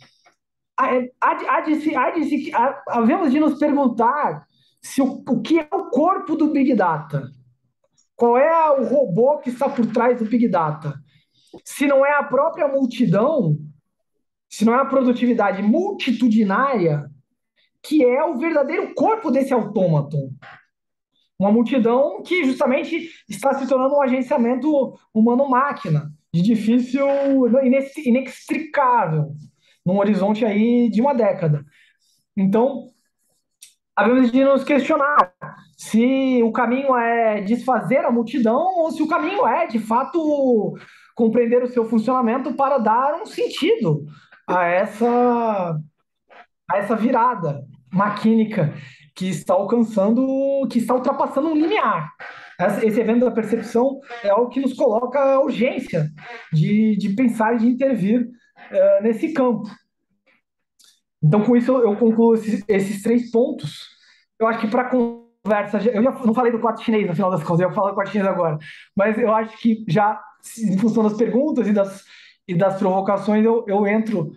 havemos de nos perguntar o que é o corpo do Big Data. Qual é o robô que está por trás do Big Data? Se não é a própria multidão, se não é a produtividade multitudinária, que é o verdadeiro corpo desse autômaton. Uma multidão que justamente está se tornando um agenciamento humano-máquina, de difícil, inextricável, num horizonte aí de uma década. Então, havemos de nos questionar se o caminho é desfazer a multidão ou se o caminho é, de fato, compreender o seu funcionamento para dar um sentido a essa virada. maquínica que está alcançando, que está ultrapassando um limiar. Esse evento da percepção é algo que nos coloca a urgência de pensar e de intervir nesse campo. Então, com isso, eu concluo esses 3 pontos. Eu acho que para conversa, eu já não falei do quarto chinês no final das contas, eu vou falar do quarto chinês agora, mas eu acho que já, em função das perguntas e das provocações, eu entro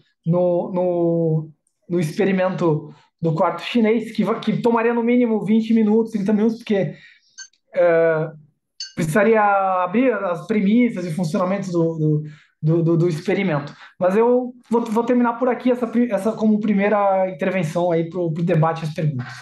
no experimento do quarto chinês, que tomaria no mínimo 20 minutos, 30 minutos, porque precisaria abrir as premissas e funcionamentos do experimento. Mas eu vou terminar por aqui essa como primeira intervenção aí para o debate e as perguntas.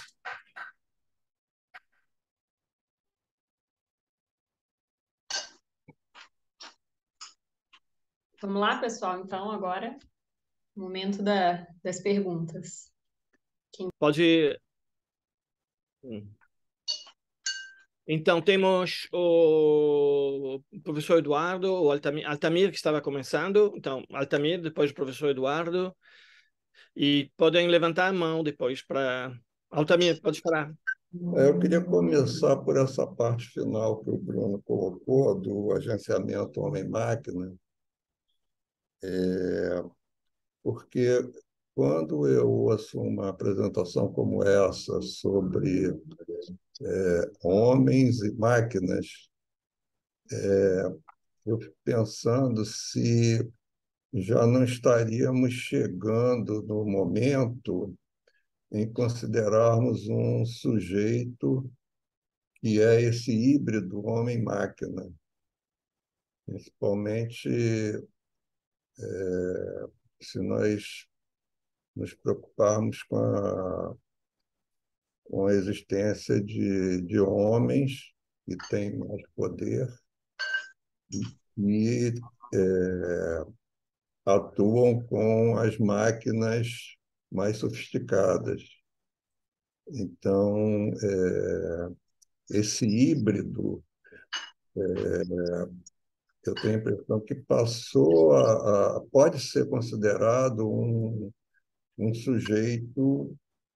Vamos lá, pessoal. Então, agora, momento das perguntas. Pode. Então, temos o professor Eduardo, o Altamir, que estava começando. Então, Altamir, depois o professor Eduardo. E podem levantar a mão depois para... Altamir, pode falar. Eu queria começar por essa parte final que o Bruno colocou, do agenciamento homem-máquina, porque quando eu ouço uma apresentação como essa sobre homens e máquinas, eu fico pensando se já não estaríamos chegando no momento em considerarmos um sujeito que é esse híbrido homem-máquina, principalmente se nós nos preocuparmos com a existência de homens que têm mais poder e atuam com as máquinas mais sofisticadas. Então, esse híbrido, eu tenho a impressão que pode ser considerado um sujeito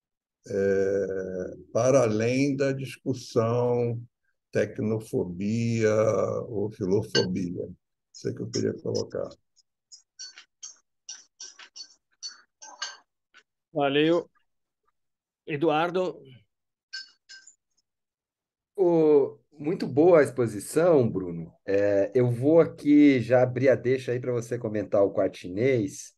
para além da discussão tecnofobia ou filofobia. Isso é que eu queria colocar. Valeu. Eduardo. Muito boa a exposição, Bruno. Eu vou aqui já abrir a deixa aí para você comentar o quarto chinês,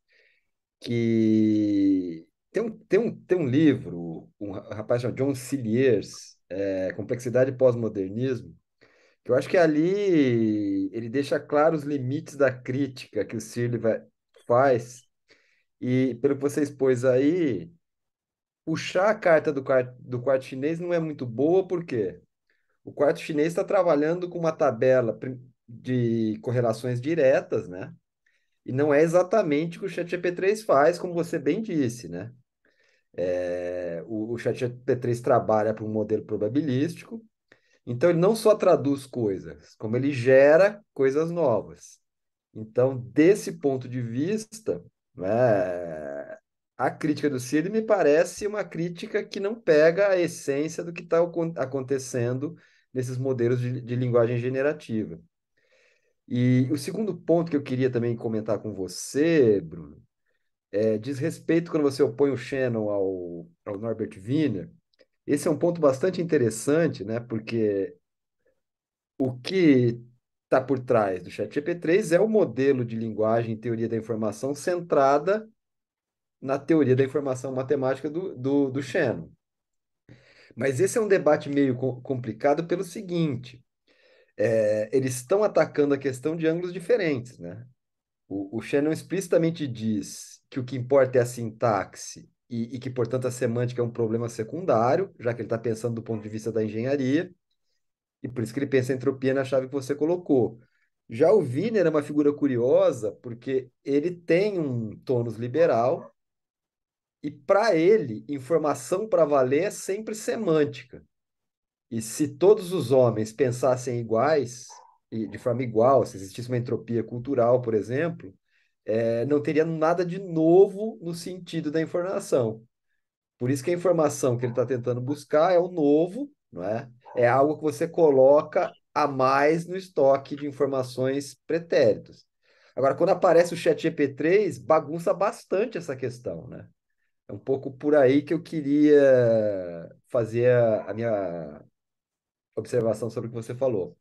que tem um livro, um rapaz chamado John Sears, Complexidade e Pós-Modernismo, que eu acho que ali ele deixa claro os limites da crítica que o Searle faz, e pelo que você expôs aí, puxar a carta do quarto chinês não é muito boa, por quê? O quarto chinês está trabalhando com uma tabela de correlações diretas, né? E não é exatamente o que o ChatGPT faz, como você bem disse, né? O ChatGPT trabalha para um modelo probabilístico, então ele não só traduz coisas, como ele gera coisas novas. Então, desse ponto de vista, né, a crítica do Cid me parece uma crítica que não pega a essência do que está acontecendo nesses modelos de linguagem generativa. E o segundo ponto que eu queria também comentar com você, Bruno, diz respeito quando você opõe o Shannon ao Norbert Wiener. Esse é um ponto bastante interessante, né? Porque o que está por trás do ChatGPT é o modelo de linguagem e teoria da informação centrada na teoria da informação matemática do Shannon. Mas esse é um debate meio complicado pelo seguinte: eles estão atacando a questão de ângulos diferentes, né? O Shannon explicitamente diz que o que importa é a sintaxe e que, portanto, a semântica é um problema secundário, já que ele está pensando do ponto de vista da engenharia, e por isso que ele pensa a entropia na chave que você colocou. Já o Wiener é uma figura curiosa, porque ele tem um tônus liberal, e para ele, informação para valer é sempre semântica. E se todos os homens pensassem iguais, e de forma igual, se existisse uma entropia cultural, por exemplo, não teria nada de novo no sentido da informação. Por isso que a informação que ele está tentando buscar é o novo, não é? É algo que você coloca a mais no estoque de informações pretéritos. Agora, quando aparece o ChatGPT 3, bagunça bastante essa questão, né? É um pouco por aí que eu queria fazer a minha observação sobre o que você falou.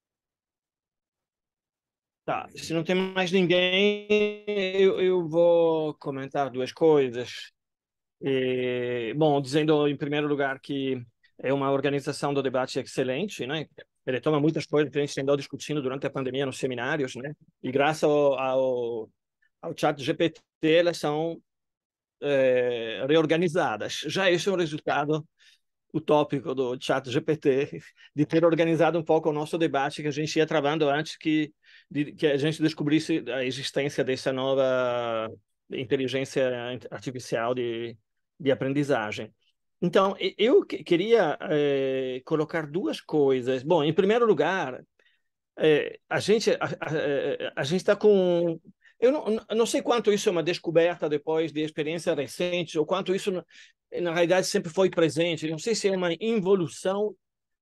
Tá, se não tem mais ninguém, eu vou comentar duas coisas. Bom, dizendo em primeiro lugar que é uma organização do debate excelente, né? Ele toma muitas coisas que a gente andou discutindo durante a pandemia nos seminários, né? E graças ao chat GPT, elas são reorganizadas. Já esse é um resultado utópico do chat GPT, de ter organizado um pouco o nosso debate que a gente ia travando antes que a gente descobrisse a existência dessa nova inteligência artificial de aprendizagem. Então, eu queria colocar duas coisas. Bom, em primeiro lugar, a gente está com. Eu não sei quanto isso é uma descoberta depois de experiências recentes, ou quanto isso, na realidade, sempre foi presente. Eu não sei se é uma involução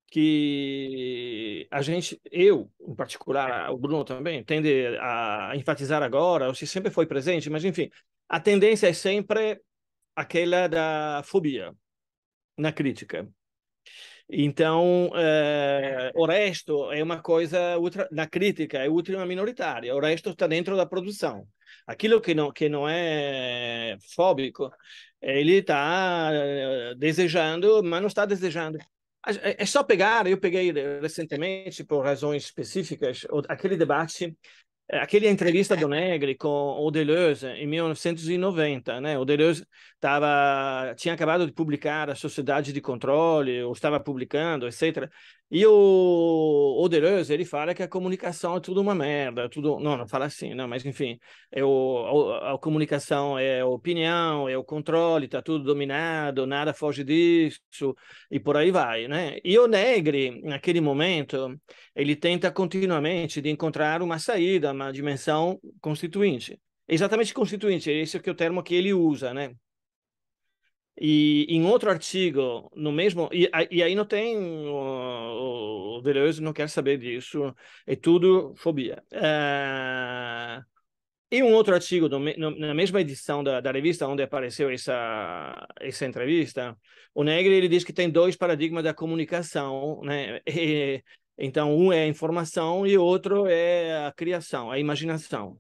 que a gente, eu, em particular, o Bruno também, tende a enfatizar agora, ou se sempre foi presente, mas, enfim, a tendência é sempre aquela da fobia na crítica. Então, o resto é uma coisa na crítica, é útil, uma minoritária. O resto está dentro da produção. Aquilo que não é fóbico, ele está desejando, mas não está desejando. É só pegar, eu peguei recentemente, por razões específicas, aquele debate, aquela entrevista do Negri com o Deleuze em 1990, né? O Deleuze tinha acabado de publicar A Sociedade de Controle, ou estava publicando, etc. E o Deleuze, ele fala que a comunicação é tudo uma merda, tudo... Não fala assim, não, mas enfim, a comunicação é a opinião, é o controle, está tudo dominado, nada foge disso, e por aí vai, né? E o Negri, naquele momento, ele tenta continuamente de encontrar uma saída, uma dimensão constituinte. Exatamente constituinte, esse é o termo que ele usa, né? E em outro artigo, no mesmo. E aí não tem. O Deleuze não quer saber disso, é tudo fobia. Em um outro artigo, na mesma edição da revista onde apareceu essa entrevista, o Negri ele diz que tem dois paradigmas da comunicação, né? Então, um é a informação e o outro é a criação, a imaginação.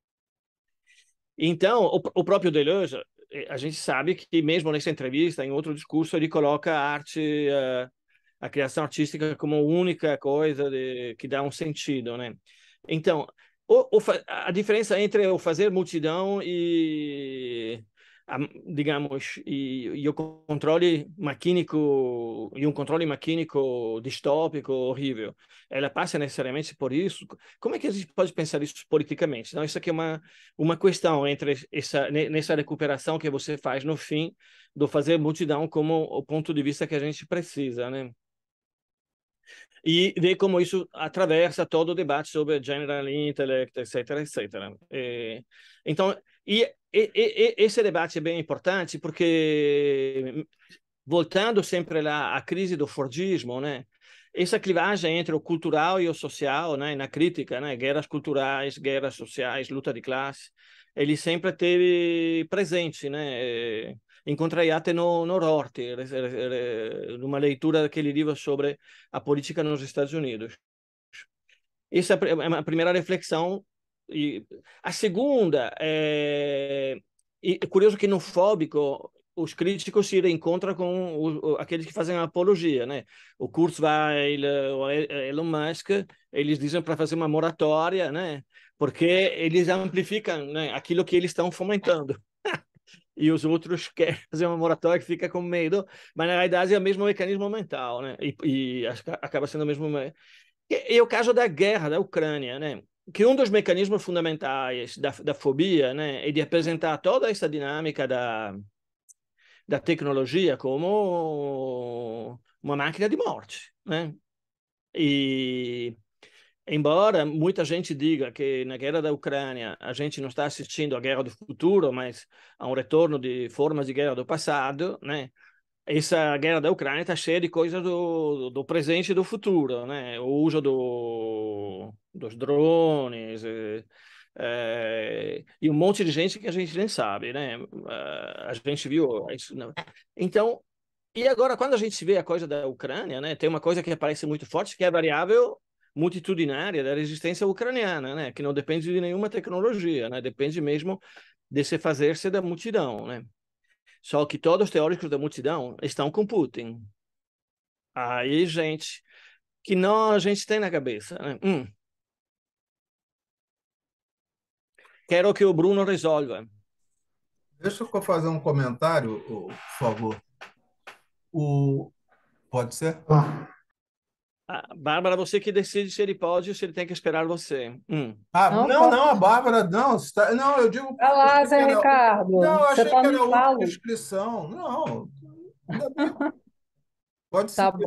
Então, o próprio Deleuze, a gente sabe que mesmo nessa entrevista, em outro discurso, ele coloca a arte, a criação artística como a única coisa que dá um sentido, né? Então, a diferença entre o fazer multidão digamos, e o controle maquínico, e um controle maquínico distópico, horrível, ela passa necessariamente por isso. Como é que a gente pode pensar isso politicamente? Então, isso aqui é uma questão entre nessa recuperação que você faz no fim do fazer multidão como o ponto de vista que a gente precisa, né? E ver como isso atravessa todo o debate sobre general intellect, etc, etc. Então, esse debate é bem importante porque, voltando sempre lá à crise do Fordismo, né? Essa clivagem entre o cultural e o social, né? Na crítica, né? Guerras culturais, guerras sociais, luta de classe, ele sempre teve presente, né? Encontrei até no Rorty, numa leitura daquele livro sobre a política nos Estados Unidos. Essa é a primeira reflexão. E a segunda é curioso que no Fóbico os críticos se reencontram com aqueles que fazem a apologia, né? O Kurzweil, o Elon Musk, eles dizem para fazer uma moratória, né? Porque eles amplificam, né, aquilo que eles estão fomentando. E os outros querem fazer uma moratória que fica com medo, mas na realidade é o mesmo mecanismo mental, né? E acaba sendo o mesmo. E o caso da guerra da Ucrânia, né? Que um dos mecanismos fundamentais da fobia, né, é de apresentar toda essa dinâmica da tecnologia como uma máquina de morte, né? E embora muita gente diga que na guerra da Ucrânia a gente não está assistindo à guerra do futuro, mas a um retorno de formas de guerra do passado, né? Essa guerra da Ucrânia está cheia de coisas do presente e do futuro, né? O uso dos drones e um monte de gente que a gente nem sabe, né? A gente viu isso. Né? Então, e agora, quando a gente vê a coisa da Ucrânia, né? Tem uma coisa que aparece muito forte, que é a variável multitudinária da resistência ucraniana, né? Que não depende de nenhuma tecnologia, né? Depende mesmo de se fazer-se da multidão, né? Só que todos os teóricos da multidão estão com Putin. Aí, gente, que não a gente tem na cabeça, né? Quero que o Bruno resolva. Deixa eu fazer um comentário, por favor. Pode ser? Bárbara, você que decide se ele pode ou se ele tem que esperar você. Não, Não, não, a Bárbara, não. Não, eu digo vai porque eu lá, achei que Zé era. Não, Ricardo, eu você achei está que no era a última embalo. inscrição. Não, ainda bem. Pode Tá seguir. bom.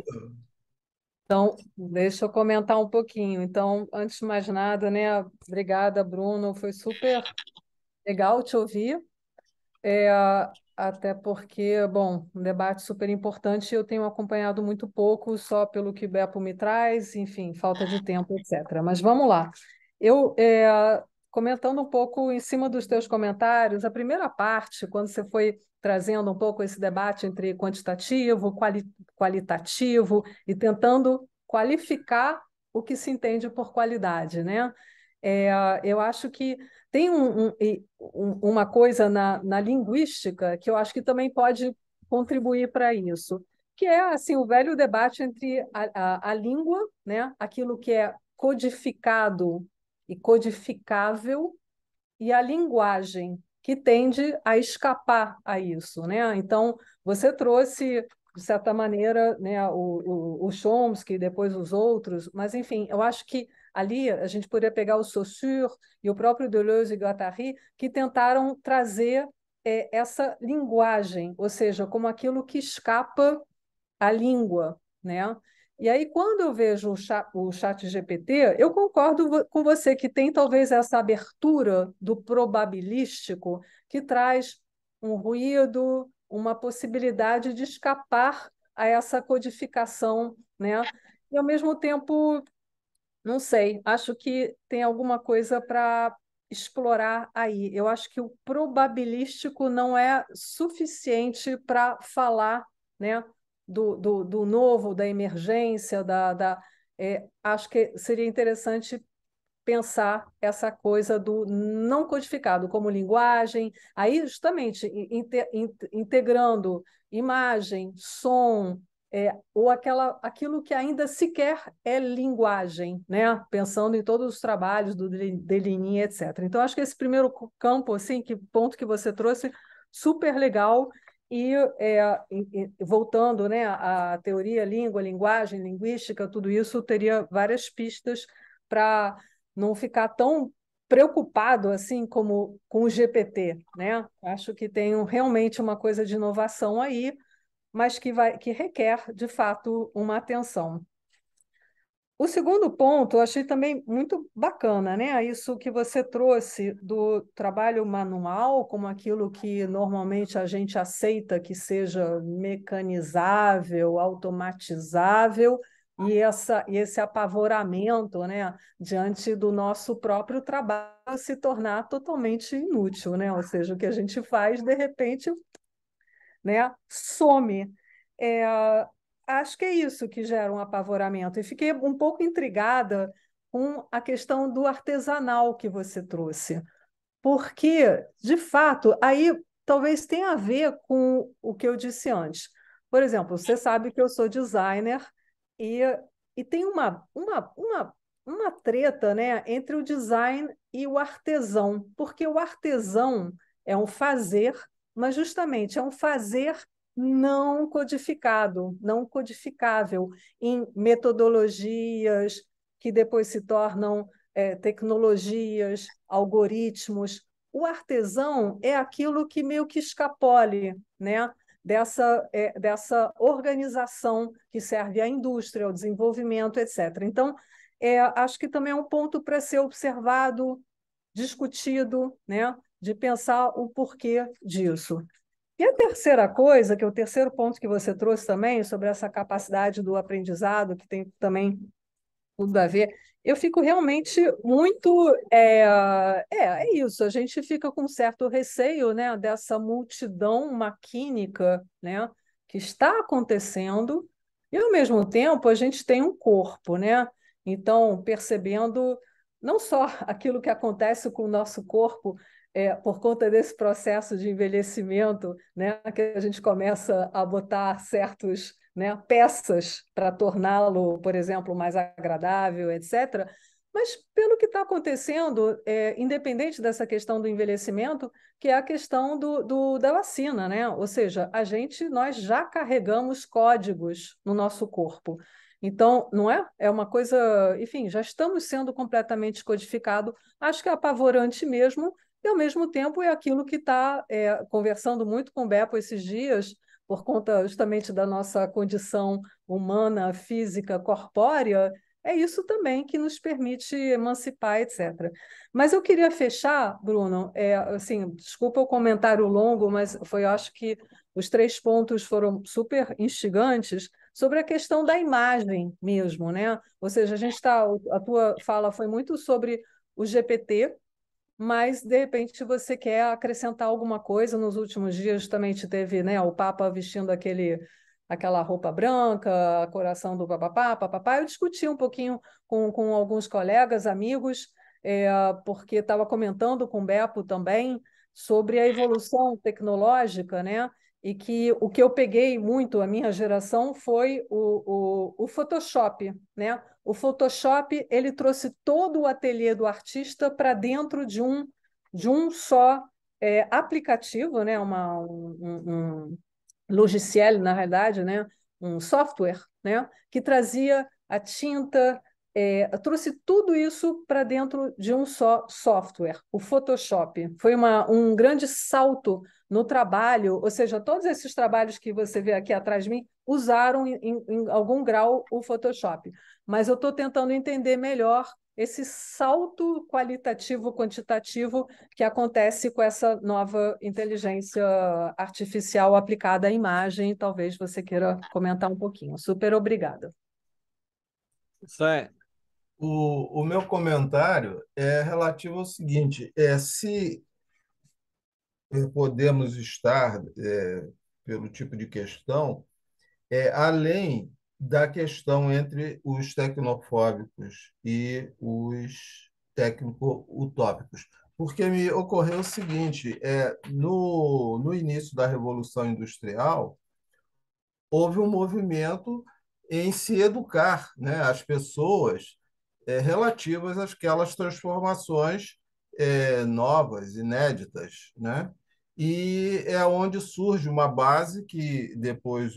Então, deixa eu comentar um pouquinho. Então, antes de mais nada, né? Obrigada, Bruno. Foi super legal te ouvir. É, até porque, bom, um debate super importante. Eu tenho acompanhado muito pouco, só pelo que o Bepo me traz, enfim, falta de tempo, etc. Mas vamos lá. Eu, comentando um pouco em cima dos teus comentários, a primeira parte, quando você foi trazendo um pouco esse debate entre quantitativo, qualitativo e tentando qualificar o que se entende por qualidade, né? Eu acho que tem uma coisa na linguística que eu acho que também pode contribuir para isso, que é assim o velho debate entre a língua, né, aquilo que é codificado e codificável, e a linguagem, que tende a escapar a isso, né? Então, você trouxe, de certa maneira, né, o Chomsky, depois os outros, mas, enfim, eu acho que ali a gente poderia pegar o Saussure e o próprio Deleuze e Guattari, que tentaram trazer essa linguagem, ou seja, como aquilo que escapa à língua, né? E aí, quando eu vejo o chat GPT, eu concordo com você que tem talvez essa abertura do probabilístico que traz um ruído, uma possibilidade de escapar a essa codificação, né? E, ao mesmo tempo, não sei, acho que tem alguma coisa para explorar aí. Eu acho que o probabilístico não é suficiente para falar, né, do novo, da emergência, acho que seria interessante pensar essa coisa do não codificado como linguagem, aí justamente integrando imagem, som, ou aquilo que ainda sequer é linguagem, né? Pensando em todos os trabalhos do Deligny, etc. Então, acho que esse primeiro campo, assim, que ponto que você trouxe, super legal. E voltando, né, à teoria, língua, linguagem, linguística, tudo isso teria várias pistas para não ficar tão preocupado assim como com o GPT, né? Acho que tem realmente uma coisa de inovação aí, mas que requer, de fato, uma atenção. O segundo ponto, eu achei também muito bacana, né? Isso que você trouxe do trabalho manual, como aquilo que normalmente a gente aceita que seja mecanizável, automatizável, e esse apavoramento, né, diante do nosso próprio trabalho se tornar totalmente inútil, né? Ou seja, o que a gente faz, de repente, né, some. É, acho que é isso que gera um apavoramento. E fiquei um pouco intrigada com a questão do artesanal que você trouxe, porque, de fato, aí talvez tenha a ver com o que eu disse antes. Por exemplo, você sabe que eu sou designer e, e tem uma treta, né, entre o design e o artesão, porque o artesão é um fazer, mas justamente é um fazer não codificado, não codificável em metodologias que depois se tornam tecnologias, algoritmos. O artesão é aquilo que meio que escapole, né, dessa organização que serve à indústria, ao desenvolvimento, etc. Então, acho que também é um ponto para ser observado, discutido, né? De pensar o porquê disso. E a terceira coisa, que é o terceiro ponto que você trouxe também, sobre essa capacidade do aprendizado, que tem também tudo a ver, eu fico realmente muito. É isso, a gente fica com certo receio, né, dessa multidão maquínica, né, que está acontecendo, e ao mesmo tempo a gente tem um corpo, né? Então, percebendo não só aquilo que acontece com o nosso corpo, por conta desse processo de envelhecimento, né, que a gente começa a botar certos, né, peças para torná-lo, por exemplo, mais agradável, etc. Mas pelo que está acontecendo, independente dessa questão do envelhecimento, que é a questão da vacina, né? Ou seja, nós já carregamos códigos no nosso corpo. Então, não é? É uma coisa, enfim, já estamos sendo completamente codificados. Acho que é apavorante mesmo, e ao mesmo tempo é aquilo que está conversando muito com o Beppo esses dias, por conta justamente da nossa condição humana, física, corpórea, é isso também que nos permite emancipar, etc. Mas eu queria fechar, Bruno, assim, desculpa o comentário longo, mas eu acho que os 3 pontos foram super instigantes sobre a questão da imagem mesmo, né? Ou seja, a tua fala foi muito sobre o GPT, mas de repente você quer acrescentar alguma coisa. Nos últimos dias também te teve, né, o Papa vestindo aquela roupa branca, coração do papapá, papapá. Eu discuti um pouquinho com alguns colegas, amigos, porque estava comentando com o Beppo também sobre a evolução tecnológica, né? E que o que eu peguei muito, a minha geração, foi o Photoshop, né? O Photoshop ele trouxe todo o ateliê do artista para dentro de um só aplicativo, né? Um logiciel, na realidade, né? Um software, né? Que trazia a tinta, trouxe tudo isso para dentro de um só software, o Photoshop. Foi um grande salto no trabalho, ou seja, todos esses trabalhos que você vê aqui atrás de mim usaram em algum grau o Photoshop. Mas eu estou tentando entender melhor esse salto qualitativo, quantitativo que acontece com essa nova inteligência artificial aplicada à imagem. Talvez você queira comentar um pouquinho. Super obrigada. Sai. O meu comentário é relativo ao seguinte: se podemos estar, pelo tipo de questão, além da questão entre os tecnofóbicos e os técnico-utópicos. Porque me ocorreu o seguinte: no início da Revolução Industrial, houve um movimento em se educar, né, as pessoas relativas àquelas transformações novas, inéditas, né? E é onde surge uma base que depois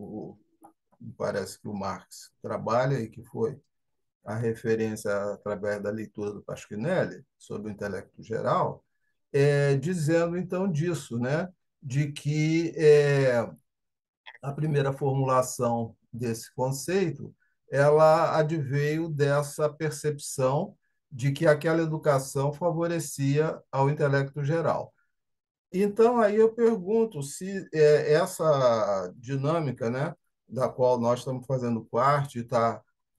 parece que o Marx trabalha e que foi a referência através da leitura do Pasquinelli sobre o intelecto geral, dizendo então disso, né? De que a primeira formulação desse conceito ela adveio dessa percepção de que aquela educação favorecia ao intelecto geral. Então, aí eu pergunto se essa dinâmica, né, da qual nós estamos fazendo parte, está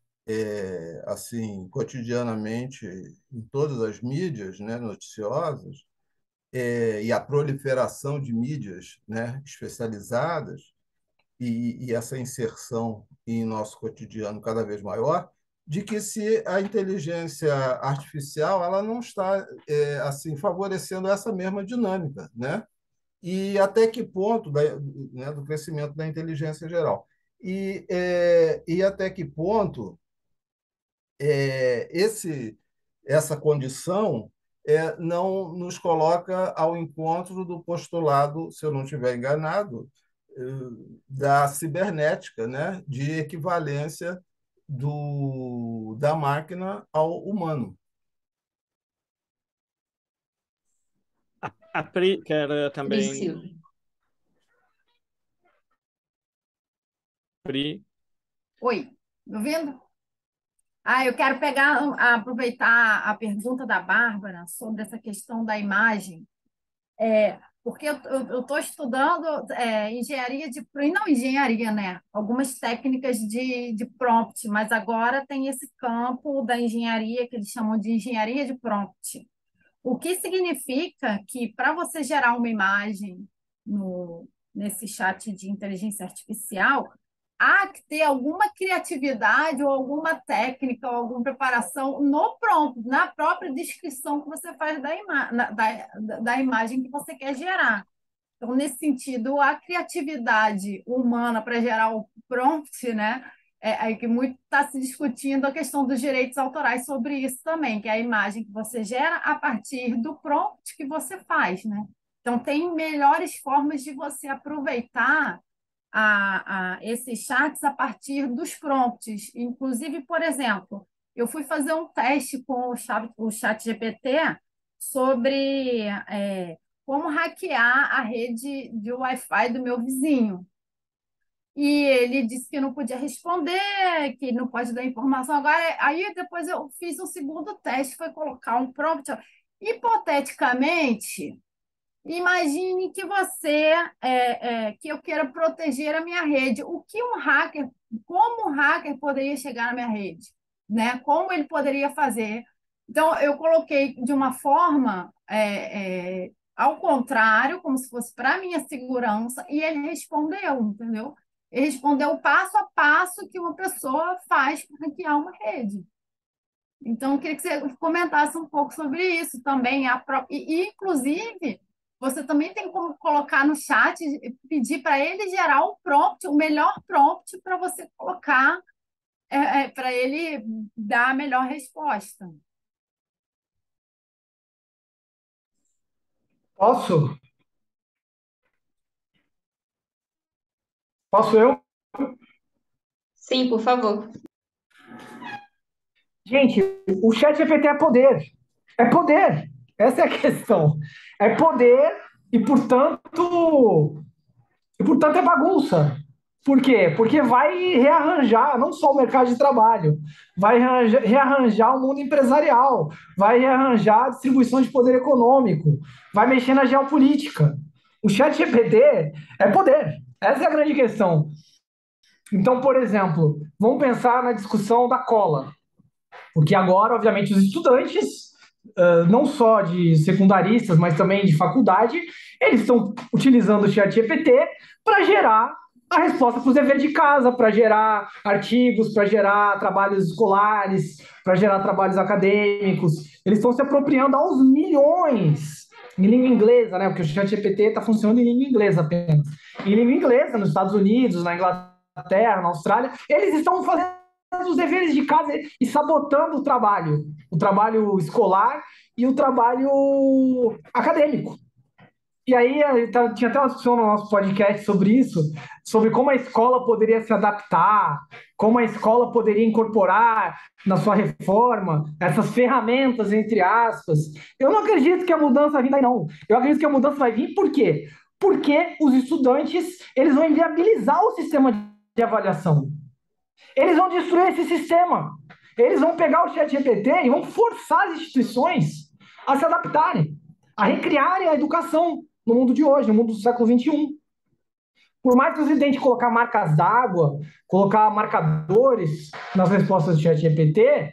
assim cotidianamente em todas as mídias, né, noticiosas, e a proliferação de mídias, né, especializadas, e essa inserção em nosso cotidiano cada vez maior, de que se a inteligência artificial ela não está assim favorecendo essa mesma dinâmica, né? E até que ponto né, do crescimento da inteligência geral e até que ponto essa condição não nos coloca ao encontro do postulado, se eu não estiver enganado, da cibernética, né? De equivalência da máquina ao humano. A Pri quer também. Priscila. Pri. Oi, me ouvindo? Eu quero aproveitar a pergunta da Bárbara sobre essa questão da imagem, porque eu estou estudando engenharia e não engenharia, né? Algumas técnicas de prompt, mas agora tem esse campo da engenharia que eles chamam de engenharia de prompt. O que significa que para você gerar uma imagem nesse chat de inteligência artificial, há que ter alguma criatividade ou alguma técnica ou alguma preparação no prompt, na própria descrição que você faz da imagem que você quer gerar. Então, nesse sentido, a criatividade humana para gerar o prompt, né? Que muito está se discutindo a questão dos direitos autorais sobre isso também, que é a imagem que você gera a partir do prompt que você faz, né? Então, tem melhores formas de você aproveitar esses chats a partir dos prompts. Inclusive, por exemplo, eu fui fazer um teste com o chat GPT sobre como hackear a rede de Wi-Fi do meu vizinho. E ele disse que não podia responder, que não pode dar informação agora. Aí depois eu fiz um segundo teste, foi colocar um prompt. Hipoteticamente, imagine que que eu queira proteger a minha rede. Como um hacker poderia chegar na minha rede, né? Como ele poderia fazer? Então, eu coloquei de uma forma ao contrário, como se fosse para minha segurança, e ele respondeu, entendeu? Ele respondeu o passo a passo que uma pessoa faz para hackear uma rede. Então, eu queria que você comentasse um pouco sobre isso também. Inclusive, você também tem como colocar no chat, pedir para ele gerar o prompt, o melhor prompt para você colocar, para ele dar a melhor resposta. Posso? Posso eu? Sim, por favor. Gente, o chat GPT é poder. É poder. Essa é a questão. É poder e portanto é bagunça. Por quê? Porque vai rearranjar não só o mercado de trabalho, vai rearranjar o mundo empresarial, vai rearranjar a distribuição de poder econômico, vai mexer na geopolítica. O chat GPT é poder. Essa é a grande questão. Então, por exemplo, vamos pensar na discussão da cola. Porque agora, obviamente, os estudantes, não só de secundaristas, mas também de faculdade, eles estão utilizando o ChatGPT para gerar a resposta para os deveres de casa, para gerar artigos, para gerar trabalhos escolares, para gerar trabalhos acadêmicos. Eles estão se apropriando aos milhões em língua inglesa, né? Porque o ChatGPT está funcionando em língua inglesa apenas. Em língua inglesa, nos Estados Unidos, na Inglaterra, na Austrália, eles estão fazendo os deveres de casa e sabotando o trabalho escolar e o trabalho acadêmico. E aí tinha até uma discussão no nosso podcast sobre isso, sobre como a escola poderia se adaptar, como a escola poderia incorporar na sua reforma essas ferramentas, entre aspas. Eu não acredito que a mudança vai vir daí, não. Eu acredito que a mudança vai vir por quê? Porque os estudantes eles vão inviabilizar o sistema de avaliação. Eles vão destruir esse sistema. Eles vão pegar o ChatGPT e vão forçar as instituições a se adaptarem, a recriarem a educação no mundo de hoje, no mundo do século XXI. Por mais que você tente colocar marcas d'água, colocar marcadores nas respostas do ChatGPT,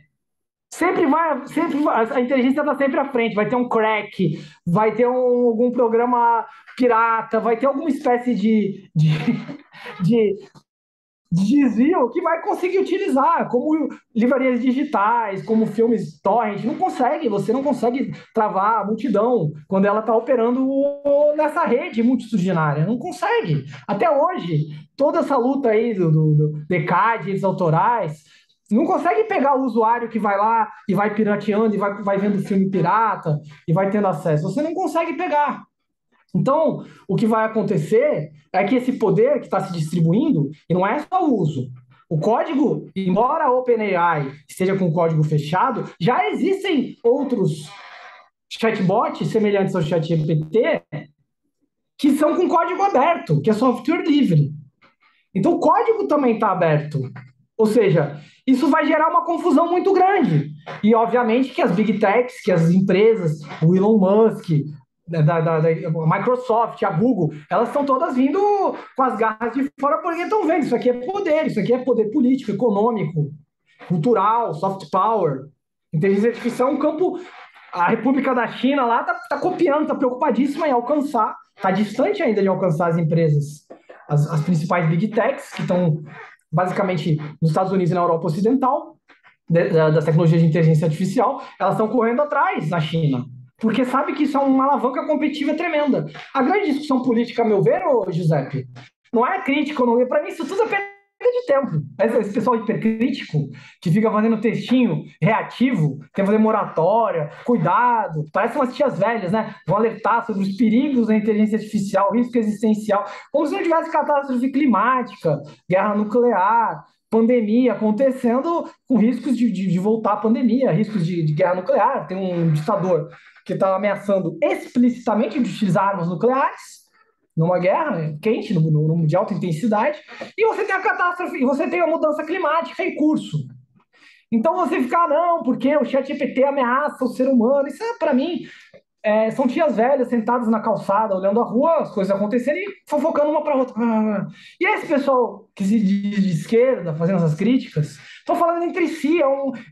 a inteligência está sempre à frente. Vai ter um crack, vai ter algum programa pirata, vai ter alguma espécie de desvio que vai conseguir utilizar, como livrarias digitais, como filmes torrent. Você não consegue travar a multidão quando ela está operando nessa rede multitudinária. Não consegue. Até hoje, toda essa luta aí do DCAD, direitos autorais, não consegue pegar o usuário que vai lá e vai pirateando e vai vendo filme pirata e vai tendo acesso. Você não consegue pegar. Então, o que vai acontecer é que esse poder que está se distribuindo, e não é só o uso, o código, embora a OpenAI esteja com o código fechado, já existem outros chatbots semelhantes ao ChatGPT que são com código aberto, que é software livre. Então, o código também está aberto. Ou seja, isso vai gerar uma confusão muito grande. E, obviamente, que as Big Techs, que as empresas, o Elon Musk, a Microsoft, a Google, elas estão todas vindo com as garras de fora porque estão vendo. Isso aqui é poder político, econômico, cultural, soft power. Inteligência artificial é um campo. A República da China lá tá copiando, está preocupadíssima em alcançar, está distante ainda de alcançar as empresas, as principais Big Techs, que estão basicamente nos Estados Unidos e na Europa Ocidental, das tecnologias de inteligência artificial, elas estão correndo atrás na China, porque sabe que isso é uma alavanca competitiva tremenda. A grande discussão política, a meu ver, Giuseppe, não é crítica, não é, para mim isso tudo é perda de tempo. Esse pessoal hipercrítico que fica fazendo textinho reativo, quer fazer moratória, cuidado, parece umas tias velhas, né? Vão alertar sobre os perigos da inteligência artificial, risco existencial, como se não tivesse catástrofe climática, guerra nuclear, pandemia acontecendo, com riscos de voltar a pandemia, riscos de guerra nuclear. Tem um ditador que está ameaçando explicitamente de utilizar armas nucleares numa guerra quente, de alta intensidade, e você tem a catástrofe, e você tem a mudança climática em curso. Então você fica, não, porque o ChatGPT ameaça o ser humano. Isso, para mim, são tias velhas sentadas na calçada, olhando a rua, as coisas acontecendo e fofocando uma para outra. E esse pessoal que se diz de esquerda, fazendo essas críticas, estão falando entre si,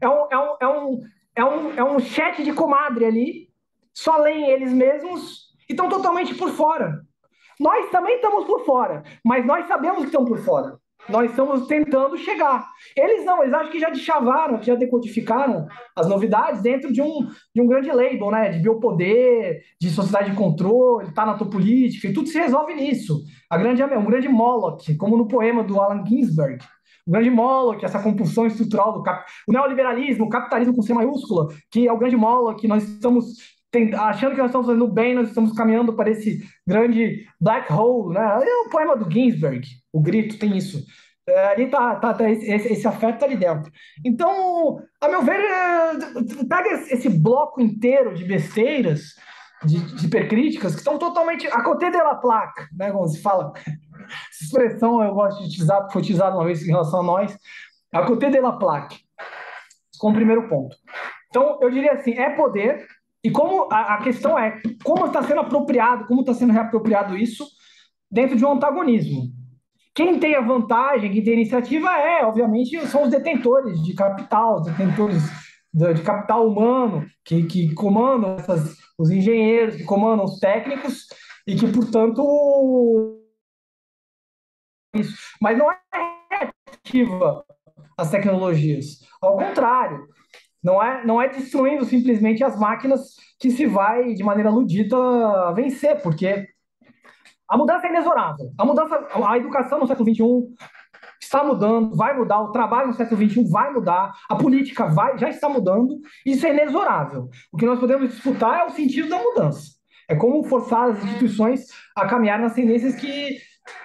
é um chat de comadre ali, só leem eles mesmos e estão totalmente por fora. Nós também estamos por fora, mas nós sabemos que estão por fora. Nós estamos tentando chegar. Eles não, eles acham que já deschavaram, que já decodificaram as novidades dentro de um grande label, né? De biopoder, de sociedade de controle, tanatopolítica, e tudo se resolve nisso. Um grande Moloch, como no poema do Allen Ginsberg. O grande Moloch, essa compulsão estrutural o neoliberalismo, o capitalismo com C maiúscula, que é o grande Moloch, nós estamos achando que nós estamos fazendo bem, nós estamos caminhando para esse grande black hole, né? É o poema do Ginsberg, o grito tem isso. Ali esse afeto está ali dentro. Então, a meu ver, pega esse bloco inteiro de besteiras, de hipercríticas, que estão totalmente à côté de la plaque, né? Como se fala. Essa expressão eu gosto de utilizar, porque foi utilizada uma vez em relação a nós. À côté de la plaque. Como primeiro ponto. Então, eu diria assim, é poder. E como a questão é como está sendo apropriado, como está sendo reapropriado isso dentro de um antagonismo. Quem tem a vantagem, quem tem a iniciativa obviamente, são os detentores de capital, os detentores de capital humano, que comandam os engenheiros, que comandam os técnicos e que, portanto, isso. Mas não é reativa às tecnologias. Ao contrário. Não é destruindo simplesmente as máquinas que se vai, de maneira ludita, vencer, porque a mudança é inexorável. A educação no século XXI está mudando, vai mudar, o trabalho no século XXI vai mudar, a política já está mudando, isso é inexorável. O que nós podemos disputar é o sentido da mudança. É como forçar as instituições a caminhar nas tendências que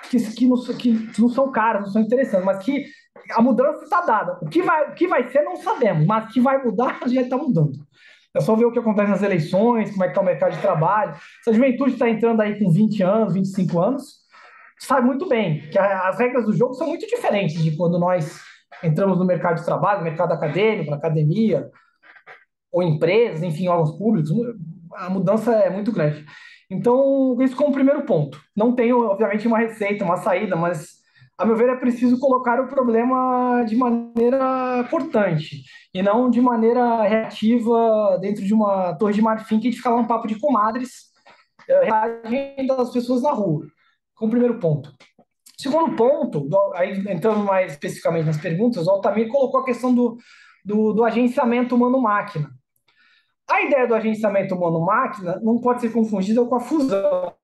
não são caras, não são interessantes, mas que a mudança está dada. O que vai ser, não sabemos, mas que vai mudar, já está mudando. É só ver o que acontece nas eleições, como é que está o mercado de trabalho. Se a juventude está entrando aí com 20 anos, 25 anos, sabe muito bem que as regras do jogo são muito diferentes de quando nós entramos no mercado de trabalho, no mercado acadêmico, na academia, ou empresas, enfim, órgãos públicos. A mudança é muito grande. Então, isso como primeiro ponto. Não tenho, obviamente, uma receita, uma saída, mas, a meu ver, é preciso colocar o problema de maneira cortante e não de maneira reativa dentro de uma torre de marfim que a gente fica lá um papo de comadres, reagem das pessoas na rua. Como primeiro ponto. Segundo ponto, aí entrando mais especificamente nas perguntas, o Altamir colocou a questão do agenciamento humano-máquina. A ideia do agenciamento humano-máquina não pode ser confundida com a fusão.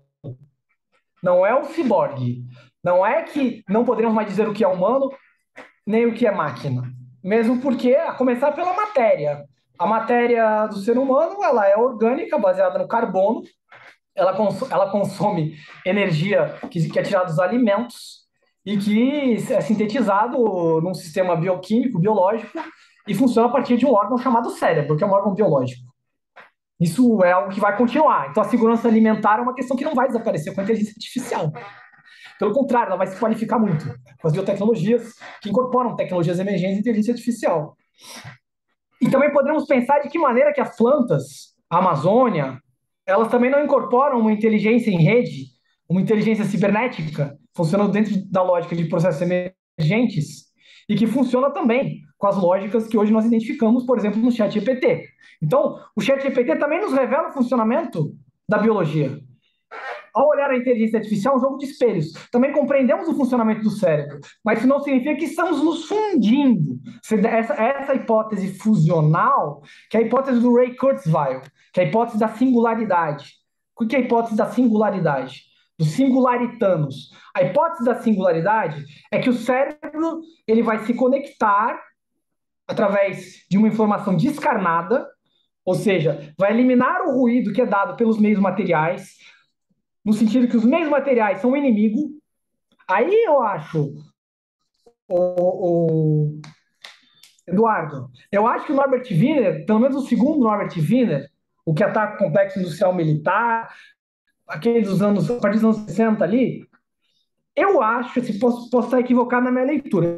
Não é o ciborgue. Não é que não podemos mais dizer o que é humano, nem o que é máquina. Mesmo porque, a começar pela matéria. A matéria do ser humano, ela é orgânica, baseada no carbono. Ela consome energia que é tirada dos alimentos e que é sintetizado num sistema bioquímico, biológico, e funciona a partir de um órgão chamado cérebro, que é um órgão biológico. Isso é algo que vai continuar. Então, a segurança alimentar é uma questão que não vai desaparecer com a inteligência artificial. Pelo contrário, ela vai se qualificar muito com as biotecnologias que incorporam tecnologias emergentes e inteligência artificial. E também podemos pensar de que maneira que as plantas, a Amazônia, elas também não incorporam uma inteligência em rede, uma inteligência cibernética, funcionando dentro da lógica de processos emergentes, e que funciona também com as lógicas que hoje nós identificamos, por exemplo, no ChatGPT. Então, o ChatGPT também nos revela o funcionamento da biologia. Ao olhar a inteligência artificial, é um jogo de espelhos. Também compreendemos o funcionamento do cérebro, mas isso não significa que estamos nos fundindo. Essa hipótese fusional, que é a hipótese do Ray Kurzweil, que é a hipótese da singularidade. O que é a hipótese da singularidade? Dos singlaritanos. A hipótese da singularidade é que o cérebro ele vai se conectar através de uma informação descarnada, ou seja, vai eliminar o ruído que é dado pelos meios materiais, no sentido que os meios materiais são o inimigo. Aí eu acho, Eduardo, eu acho que o Norbert Wiener, pelo menos o segundo Norbert Wiener, o que ataca o complexo industrial militar, aquele dos anos, a partir dos anos 60 ali, eu acho, se posso estar equivocado na minha leitura,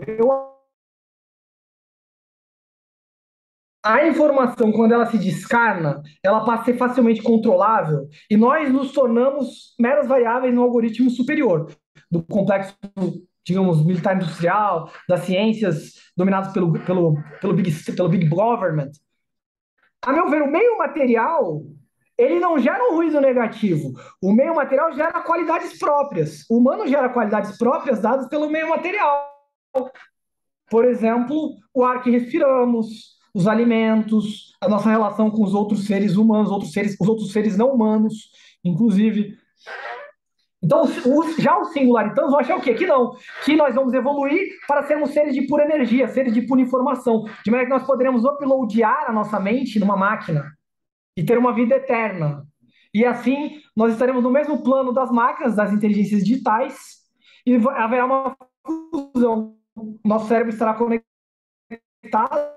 a informação, quando ela se descarna, ela passa a ser facilmente controlável e nós nos tornamos meras variáveis no algoritmo superior do complexo, digamos, militar-industrial, das ciências dominadas pelo Big Government. A meu ver, o meio material, ele não gera um ruído negativo. O meio material gera qualidades próprias. O humano gera qualidades próprias dadas pelo meio material. Por exemplo, o ar que respiramos, os alimentos, a nossa relação com os outros seres humanos, os outros seres não humanos, inclusive. Então, já os singularitãos vão achar o quê? Que não. Que nós vamos evoluir para sermos seres de pura energia, seres de pura informação. De maneira que nós poderemos uploadear a nossa mente numa máquina e ter uma vida eterna. E assim, nós estaremos no mesmo plano das máquinas, das inteligências digitais, e haverá uma fusão. Nosso cérebro estará conectado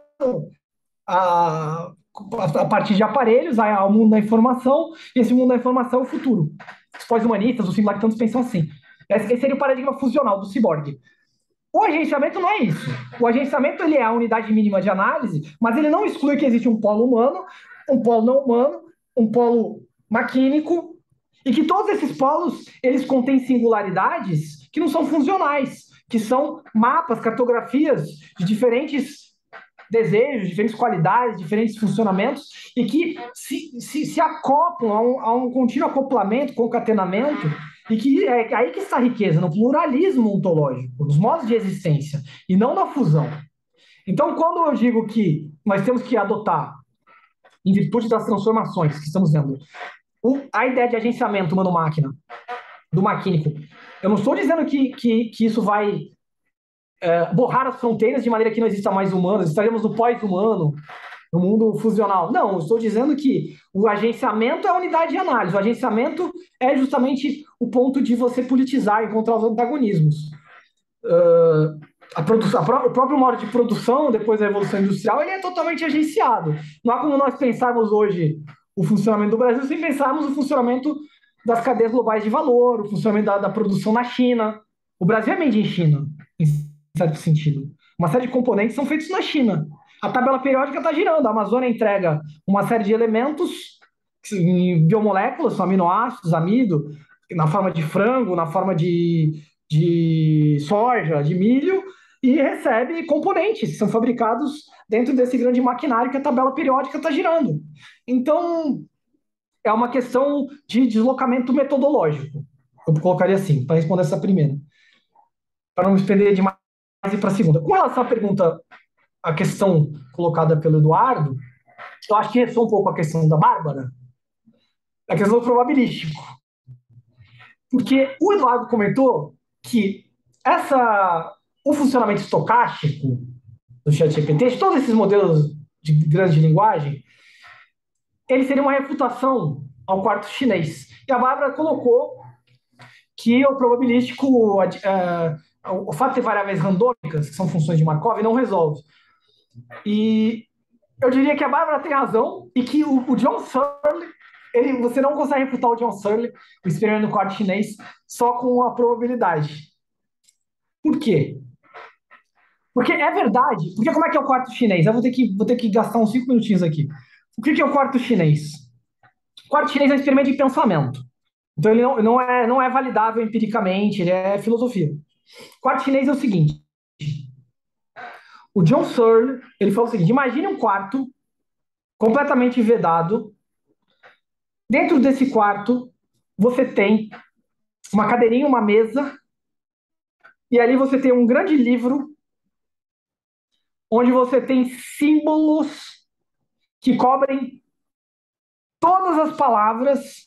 a partir de aparelhos ao mundo da informação, e esse mundo da informação é o futuro. Os pós-humanistas, os singularitantes pensam assim. Esse seria o paradigma fusional do ciborgue. O agenciamento não é isso. O agenciamento ele é a unidade mínima de análise, mas ele não exclui que existe um polo humano, um polo não humano, um polo maquínico, e que todos esses polos eles contêm singularidades que não são funcionais, que são mapas, cartografias de diferentes desejos, diferentes qualidades, diferentes funcionamentos, e que se acoplam a um contínuo acoplamento, concatenamento, e que é aí que está a riqueza, no pluralismo ontológico, nos modos de existência, e não na fusão. Então, quando eu digo que nós temos que adotar, em virtude das transformações que estamos vendo, a ideia de agenciamento humano-máquina, do maquínico, eu não estou dizendo que isso vai borrar as fronteiras de maneira que não exista mais humanos, estaremos no pós-humano, no mundo fusional. Não, estou dizendo que o agenciamento é a unidade de análise, o agenciamento é justamente o ponto de você politizar, encontrar os antagonismos. O próprio modo de produção, depois da Revolução Industrial, ele é totalmente agenciado. Não há como nós pensarmos hoje o funcionamento do Brasil sem pensarmos o funcionamento das cadeias globais de valor, o funcionamento da produção na China. O Brasil é made in China, em certo sentido. Uma série de componentes são feitos na China. A tabela periódica está girando. A Amazônia entrega uma série de elementos em biomoléculas, são aminoácidos, amido, na forma de frango, na forma de soja, de milho, e recebe componentes que são fabricados dentro desse grande maquinário que a tabela periódica está girando. Então, é uma questão de deslocamento metodológico. Eu colocaria assim, para responder essa primeira. Para não me estender demais e para a segunda. Com relação à pergunta, a questão colocada pelo Eduardo, eu acho que ressoa um pouco a questão da Bárbara, a questão do probabilístico. Porque o Eduardo comentou que o funcionamento estocástico do ChatGPT, de todos esses modelos de grande linguagem, ele seria uma refutação ao quarto chinês. E a Bárbara colocou que o probabilístico, o fato de ter variáveis randômicas, que são funções de Markov, não resolve. E eu diria que a Bárbara tem razão e que o John Searle você não consegue refutar o John Searle, o experimento do quarto chinês, só com a probabilidade. Por quê? Porque é verdade. Porque como é que é o quarto chinês? Eu vou ter que gastar uns 5 minutinhos aqui. O que é o quarto chinês? O quarto chinês é um experimento de pensamento. Então ele não é validável empiricamente, ele é filosofia. O quarto chinês é o seguinte. O John Searle, ele falou o seguinte, imagine um quarto completamente vedado. Dentro desse quarto, você tem uma cadeirinha, uma mesa, e ali você tem um grande livro onde você tem símbolos que cobrem todas as palavras,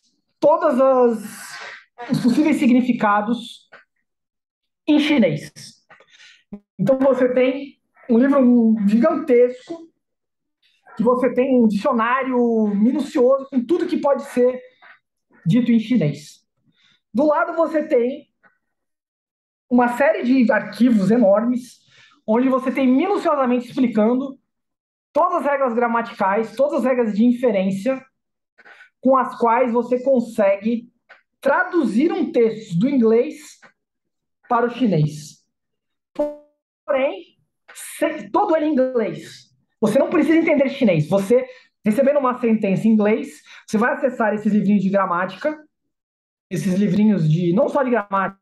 os possíveis significados em chinês. Então você tem um livro gigantesco, que você tem um dicionário minucioso com tudo que pode ser dito em chinês. Do lado você tem uma série de arquivos enormes, onde você tem minuciosamente explicando todas as regras gramaticais, todas as regras de inferência, com as quais você consegue traduzir um texto do inglês para o chinês. Porém, todo ele em inglês. Você não precisa entender chinês. Você, recebendo uma sentença em inglês, você vai acessar esses livrinhos de gramática, esses livrinhos não só de gramática,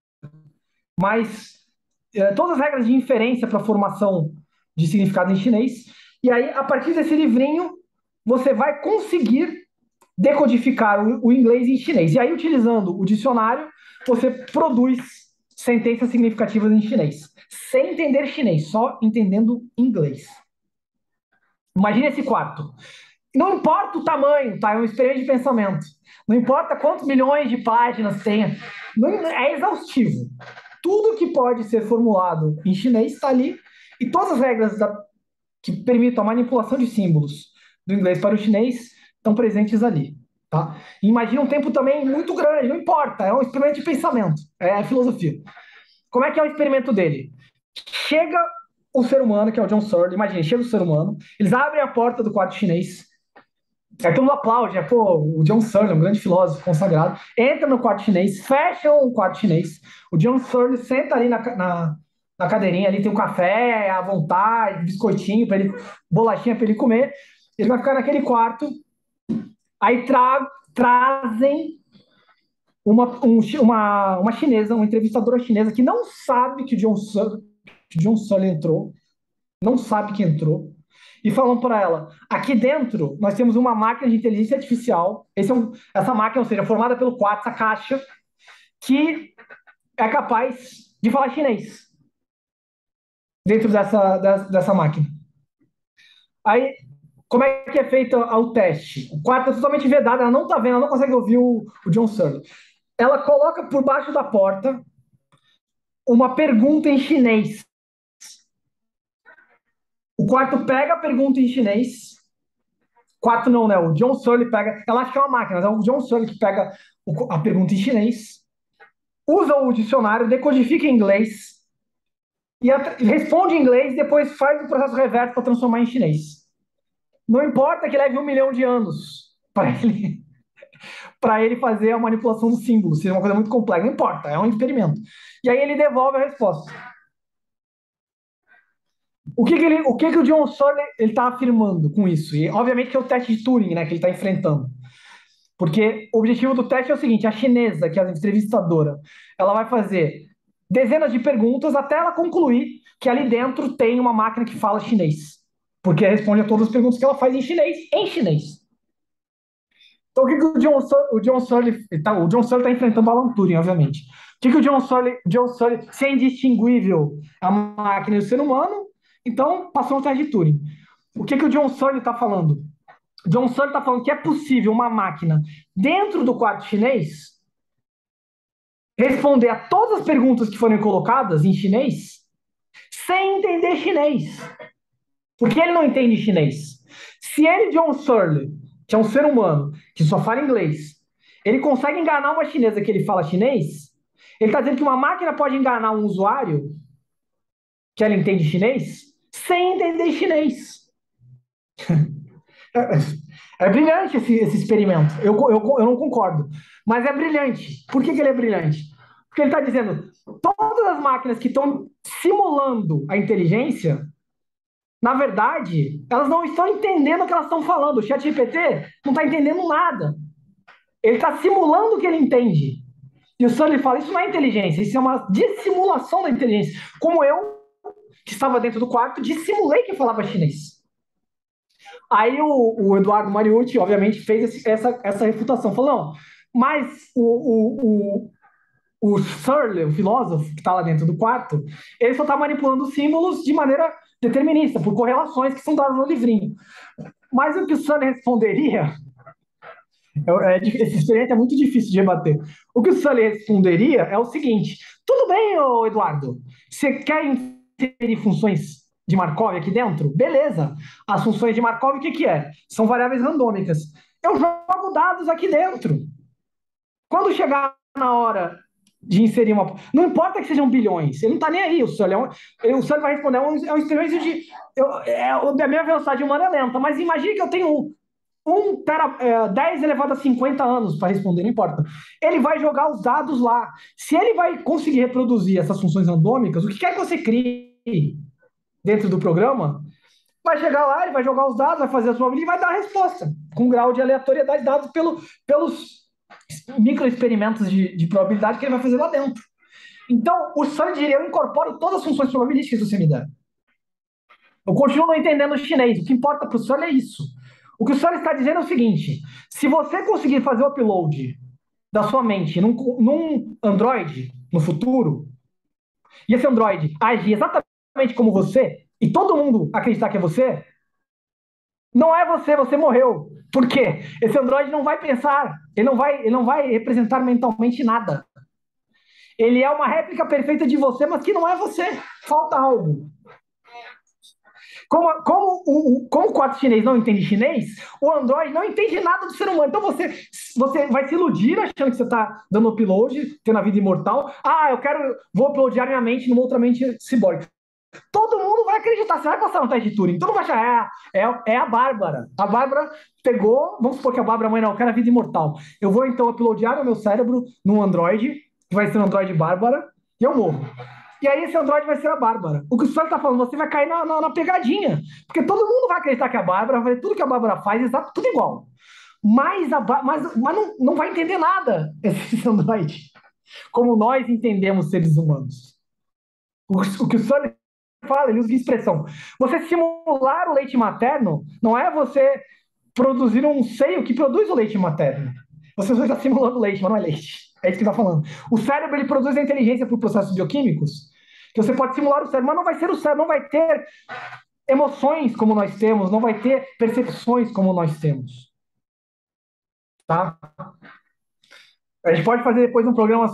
mas todas as regras de inferência para a formação de significado em chinês. E aí, a partir desse livrinho, você vai conseguir decodificar o inglês em chinês. E aí, utilizando o dicionário, você produz sentenças significativas em chinês. Sem entender chinês, só entendendo inglês. Imagine esse quarto. Não importa o tamanho, tá? É um experimento de pensamento. Não importa quantos milhões de páginas tenha. Não, é exaustivo. Tudo que pode ser formulado em chinês está ali. E todas as regras que permitam a manipulação de símbolos do inglês para o chinês estão presentes ali. Tá? Imagina um tempo também muito grande, não importa. É um experimento de pensamento. É filosofia. Como é que é o experimento dele? Chega o ser humano, que é o John Searle, imagina, chega o ser humano, eles abrem a porta do quarto chinês, aí todo mundo aplaude, pô, o John Searle, um grande filósofo consagrado, entra no quarto chinês, fecham o quarto chinês, o John Searle senta ali na cadeirinha, ali tem um café à vontade, biscoitinho, bolachinha para ele comer, ele vai ficar naquele quarto, aí trazem uma chinesa, uma entrevistadora chinesa que não sabe que o John Searle entrou, não sabe que entrou, e falam para ela, aqui dentro nós temos uma máquina de inteligência artificial, essa máquina, ou seja, formada pelo quartzo, essa caixa, que é capaz de falar chinês dentro dessa máquina. Aí, como é que é feito o teste? O quarto é totalmente vedado, ela não está vendo, ela não consegue ouvir o John Searle. Ela coloca por baixo da porta uma pergunta em chinês. O quarto pega a pergunta em chinês. Quarto não, né? O John Searle pega. Ela acha que é uma máquina, mas é o John Searle que pega a pergunta em chinês, usa o dicionário, decodifica em inglês e responde em inglês e depois faz o processo reverso para transformar em chinês. Não importa que leve 1 milhão de anos para ele fazer a manipulação do símbolo, seja uma coisa muito complexa, não importa, é um experimento. E aí ele devolve a resposta. O que o John Searle está afirmando com isso? E obviamente que é o teste de Turing, né, que ele está enfrentando. Porque o objetivo do teste é o seguinte, a chinesa, que é a entrevistadora, ela vai fazer dezenas de perguntas até ela concluir que ali dentro tem uma máquina que fala chinês. Porque responde a todas as perguntas que ela faz em chinês. Então, o que o John Searle está enfrentando o Alan Turing, obviamente. O que o John Searle, se é indistinguível a máquina e o ser humano, então passou no teste de Turing. O que o John Searle está falando? O John Searle está falando que é possível uma máquina, dentro do quarto chinês, responder a todas as perguntas que forem colocadas em chinês, sem entender chinês. Porque ele não entende chinês. Se ele, John Searle, que é um ser humano, que só fala inglês, ele consegue enganar uma chinesa que ele fala chinês, ele está dizendo que uma máquina pode enganar um usuário que ela entende chinês, sem entender chinês. É brilhante esse experimento. Eu não concordo. Mas é brilhante. Por que ele é brilhante? Porque ele está dizendo, todas as máquinas que estão simulando a inteligência, na verdade, elas não estão entendendo o que elas estão falando. O ChatGPT não está entendendo nada. Ele está simulando o que ele entende. E o Sully fala, isso não é inteligência, isso é uma dissimulação da inteligência. Como eu, que estava dentro do quarto, dissimulei que falava chinês. Aí o Eduardo Mariucci, obviamente, fez essa refutação. Falou, não, mas o Searle, o filósofo que está lá dentro do quarto, ele só está manipulando os símbolos de maneira determinista, por correlações que são dadas no livrinho. Mas o que o Searle responderia... Esse experimento é muito difícil de rebater. O que o Sully responderia é o seguinte: tudo bem, ô Eduardo, você quer inserir funções de Markov aqui dentro? Beleza. As funções de Markov, o que é? São variáveis randômicas. Eu jogo dados aqui dentro. Quando chegar na hora de inserir uma... Não importa que sejam bilhões, ele não está nem aí. O Sully vai responder, é um experimento de... a minha velocidade humana é lenta, mas imagine que eu tenho 10 elevado a 50 anos para responder, não importa. Ele vai jogar os dados lá. Se ele vai conseguir reproduzir essas funções randômicas, o que quer que você crie dentro do programa, vai chegar lá, ele vai jogar os dados, vai fazer a sua e vai dar a resposta, com grau de aleatoriedade dado pelos microexperimentos de probabilidade que ele vai fazer lá dentro. Então, o Sully diria, eu incorporo todas as funções probabilísticas que você me der. Eu continuo não entendendo o chinês. O que importa para o Sully é isso. O que o Sully está dizendo é o seguinte: se você conseguir fazer o upload da sua mente num Android no futuro, e esse Android agir exatamente como você, e todo mundo acreditar que é você, não é você morreu. Por quê? Esse Android não vai pensar, ele não vai representar mentalmente nada. Ele é uma réplica perfeita de você, mas que não é você. Falta algo. Como o quarto chinês não entende chinês, o Android não entende nada do ser humano. Então você vai se iludir achando que você está dando upload, tendo a vida imortal. Vou uploadar minha mente numa outra mente ciborgue. Todo mundo vai acreditar, você vai passar no teste de Turing. Todo mundo vai achar, é a Bárbara. A Bárbara pegou, vamos supor que a Bárbara, mãe, não, eu quero a vida imortal. Eu vou então uploadar o meu cérebro num Android, que vai ser um Android Bárbara, e eu morro. E aí esse Android vai ser a Bárbara. O que o senhor está falando, você vai cair na pegadinha. Porque todo mundo vai acreditar que a Bárbara vai fazer tudo que a Bárbara faz, exato, tudo igual. Mas não vai entender nada esse Android. Como nós entendemos seres humanos. O que o senhor fala, ele usa de expressão. Você simular o leite materno não é você produzir um seio que produz o leite materno. Você só está simulando leite, mas não é leite. É isso que está falando. O cérebro ele produz a inteligência por processos bioquímicos, que você pode simular o cérebro, mas não vai ser o cérebro, não vai ter emoções como nós temos, não vai ter percepções como nós temos. Tá? A gente pode fazer depois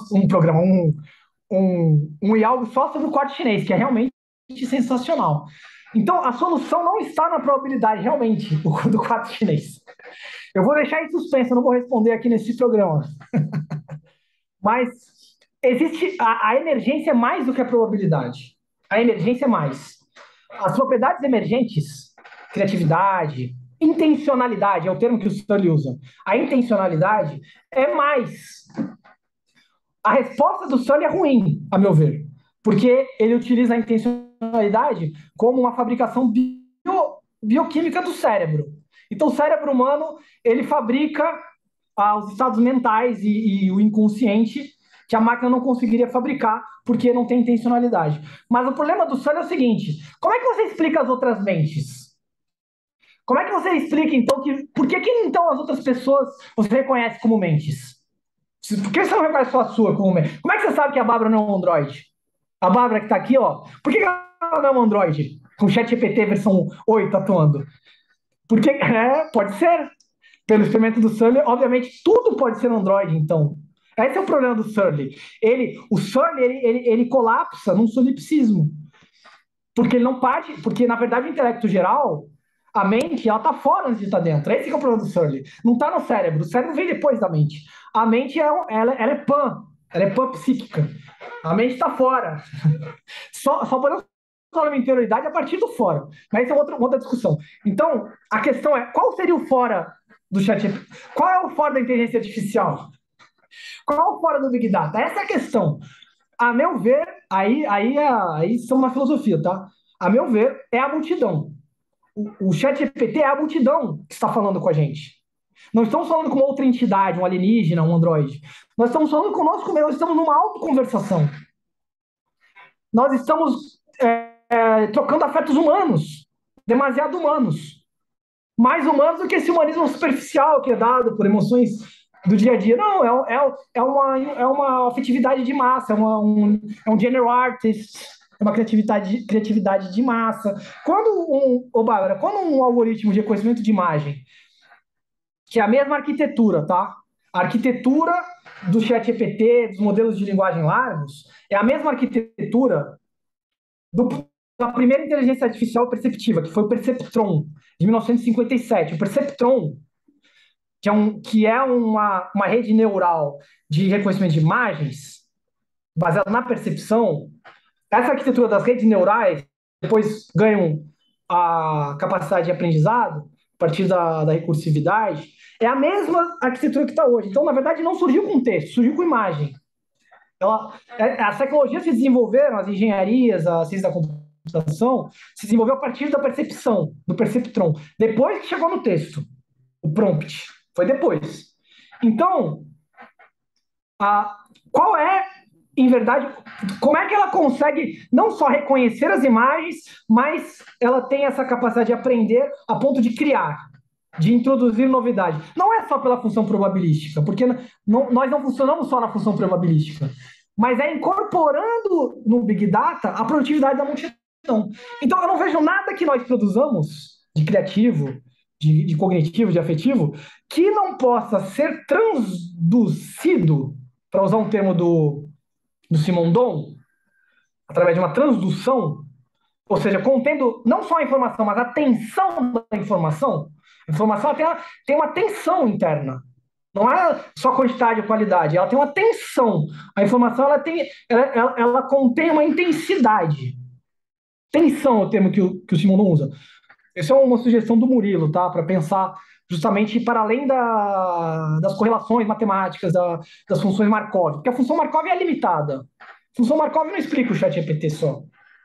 um IALGO só sobre o quarto chinês, que é realmente sensacional. Então, a solução não está na probabilidade, realmente, do quarto chinês. Eu vou deixar em suspenso, eu não vou responder aqui nesse programa. Mas existe a emergência é mais do que a probabilidade. A emergência é mais. As propriedades emergentes, criatividade, intencionalidade, é o termo que o Sully usa. A intencionalidade é mais. A resposta do Sully é ruim, a meu ver, porque ele utiliza a intencionalidade como uma fabricação bioquímica do cérebro. Então, o cérebro humano, ele fabrica os estados mentais e o inconsciente que a máquina não conseguiria fabricar porque não tem intencionalidade. Mas o problema do Sully é o seguinte: como é que você explica as outras mentes? Como é que você explica, então, por que então as outras pessoas você reconhece como mentes? Por que você não reconhece só a sua como mente? Como é que você sabe que a Bárbara não é um Android? A Bárbara que está aqui, ó, por que ela não é um Android? Com o ChatGPT versão 8 atuando? Porque, pode ser. Pelo experimento do Sully, obviamente, tudo pode ser Android, então. Esse é o problema do Sully. O Sully, ele colapsa num solipsismo. Porque ele não parte, porque, na verdade, o intelecto geral, a mente, ela está fora antes de estar dentro. Esse que é o problema do Sully. Não está no cérebro. O cérebro vem depois da mente. A mente, ela é pan-psíquica. A mente está fora. Só podemos falar de interioridade a partir do fora. Mas isso é outra discussão. Então, a questão é, qual seria o fora do ChatGPT? Qual é o fora da inteligência artificial? Qual é o fora do Big Data? Essa é a questão. A meu ver, aí estamos na filosofia, tá? A meu ver, é a multidão. O ChatGPT é a multidão que está falando com a gente. Não estamos falando com outra entidade, um alienígena, um androide. Nós estamos falando conosco mesmo, nós estamos numa autoconversação. Nós estamos trocando afetos humanos, demasiado humanos. Mais humanos do que esse humanismo superficial que é dado por emoções do dia a dia. Não, é uma afetividade de massa, é um general artist, é uma criatividade de massa. Bárbara, quando um algoritmo de reconhecimento de imagem, que é a mesma arquitetura, tá? A arquitetura do ChatGPT, dos modelos de linguagem largos, é a mesma arquitetura da primeira inteligência artificial perceptiva, que foi o Perceptron, de 1957. O Perceptron, que é uma rede neural de reconhecimento de imagens, baseada na percepção. Essa arquitetura das redes neurais depois ganham a capacidade de aprendizado a partir da recursividade. É a mesma arquitetura que está hoje. Então, na verdade, não surgiu com texto, surgiu com imagem. As tecnologias se desenvolveram, as engenharias, a ciência da computação, se desenvolveu a partir da percepção, do perceptron. Depois que chegou no texto, o prompt. Foi depois. Então, qual é, em verdade, como é que ela consegue não só reconhecer as imagens, mas ela tem essa capacidade de aprender a ponto de criar, de introduzir novidade. Não é só pela função probabilística, porque nós não funcionamos só na função probabilística, mas é incorporando no Big Data a produtividade da multidão. Então, eu não vejo nada que nós produzamos de criativo, de cognitivo, de afetivo, que não possa ser transduzido, para usar um termo do Simondon, através de uma transdução, ou seja, contendo não só a informação, mas a tensão da informação. A informação tem uma tensão interna. Não é só quantidade ou qualidade, ela tem uma tensão. A informação ela contém uma intensidade. Tensão é o termo que o Simondon usa. Essa é uma sugestão do Murilo, tá? Para pensar justamente para além das correlações matemáticas, das funções Markov. Porque a função Markov é limitada. A função Markov não explica o ChatGPT só.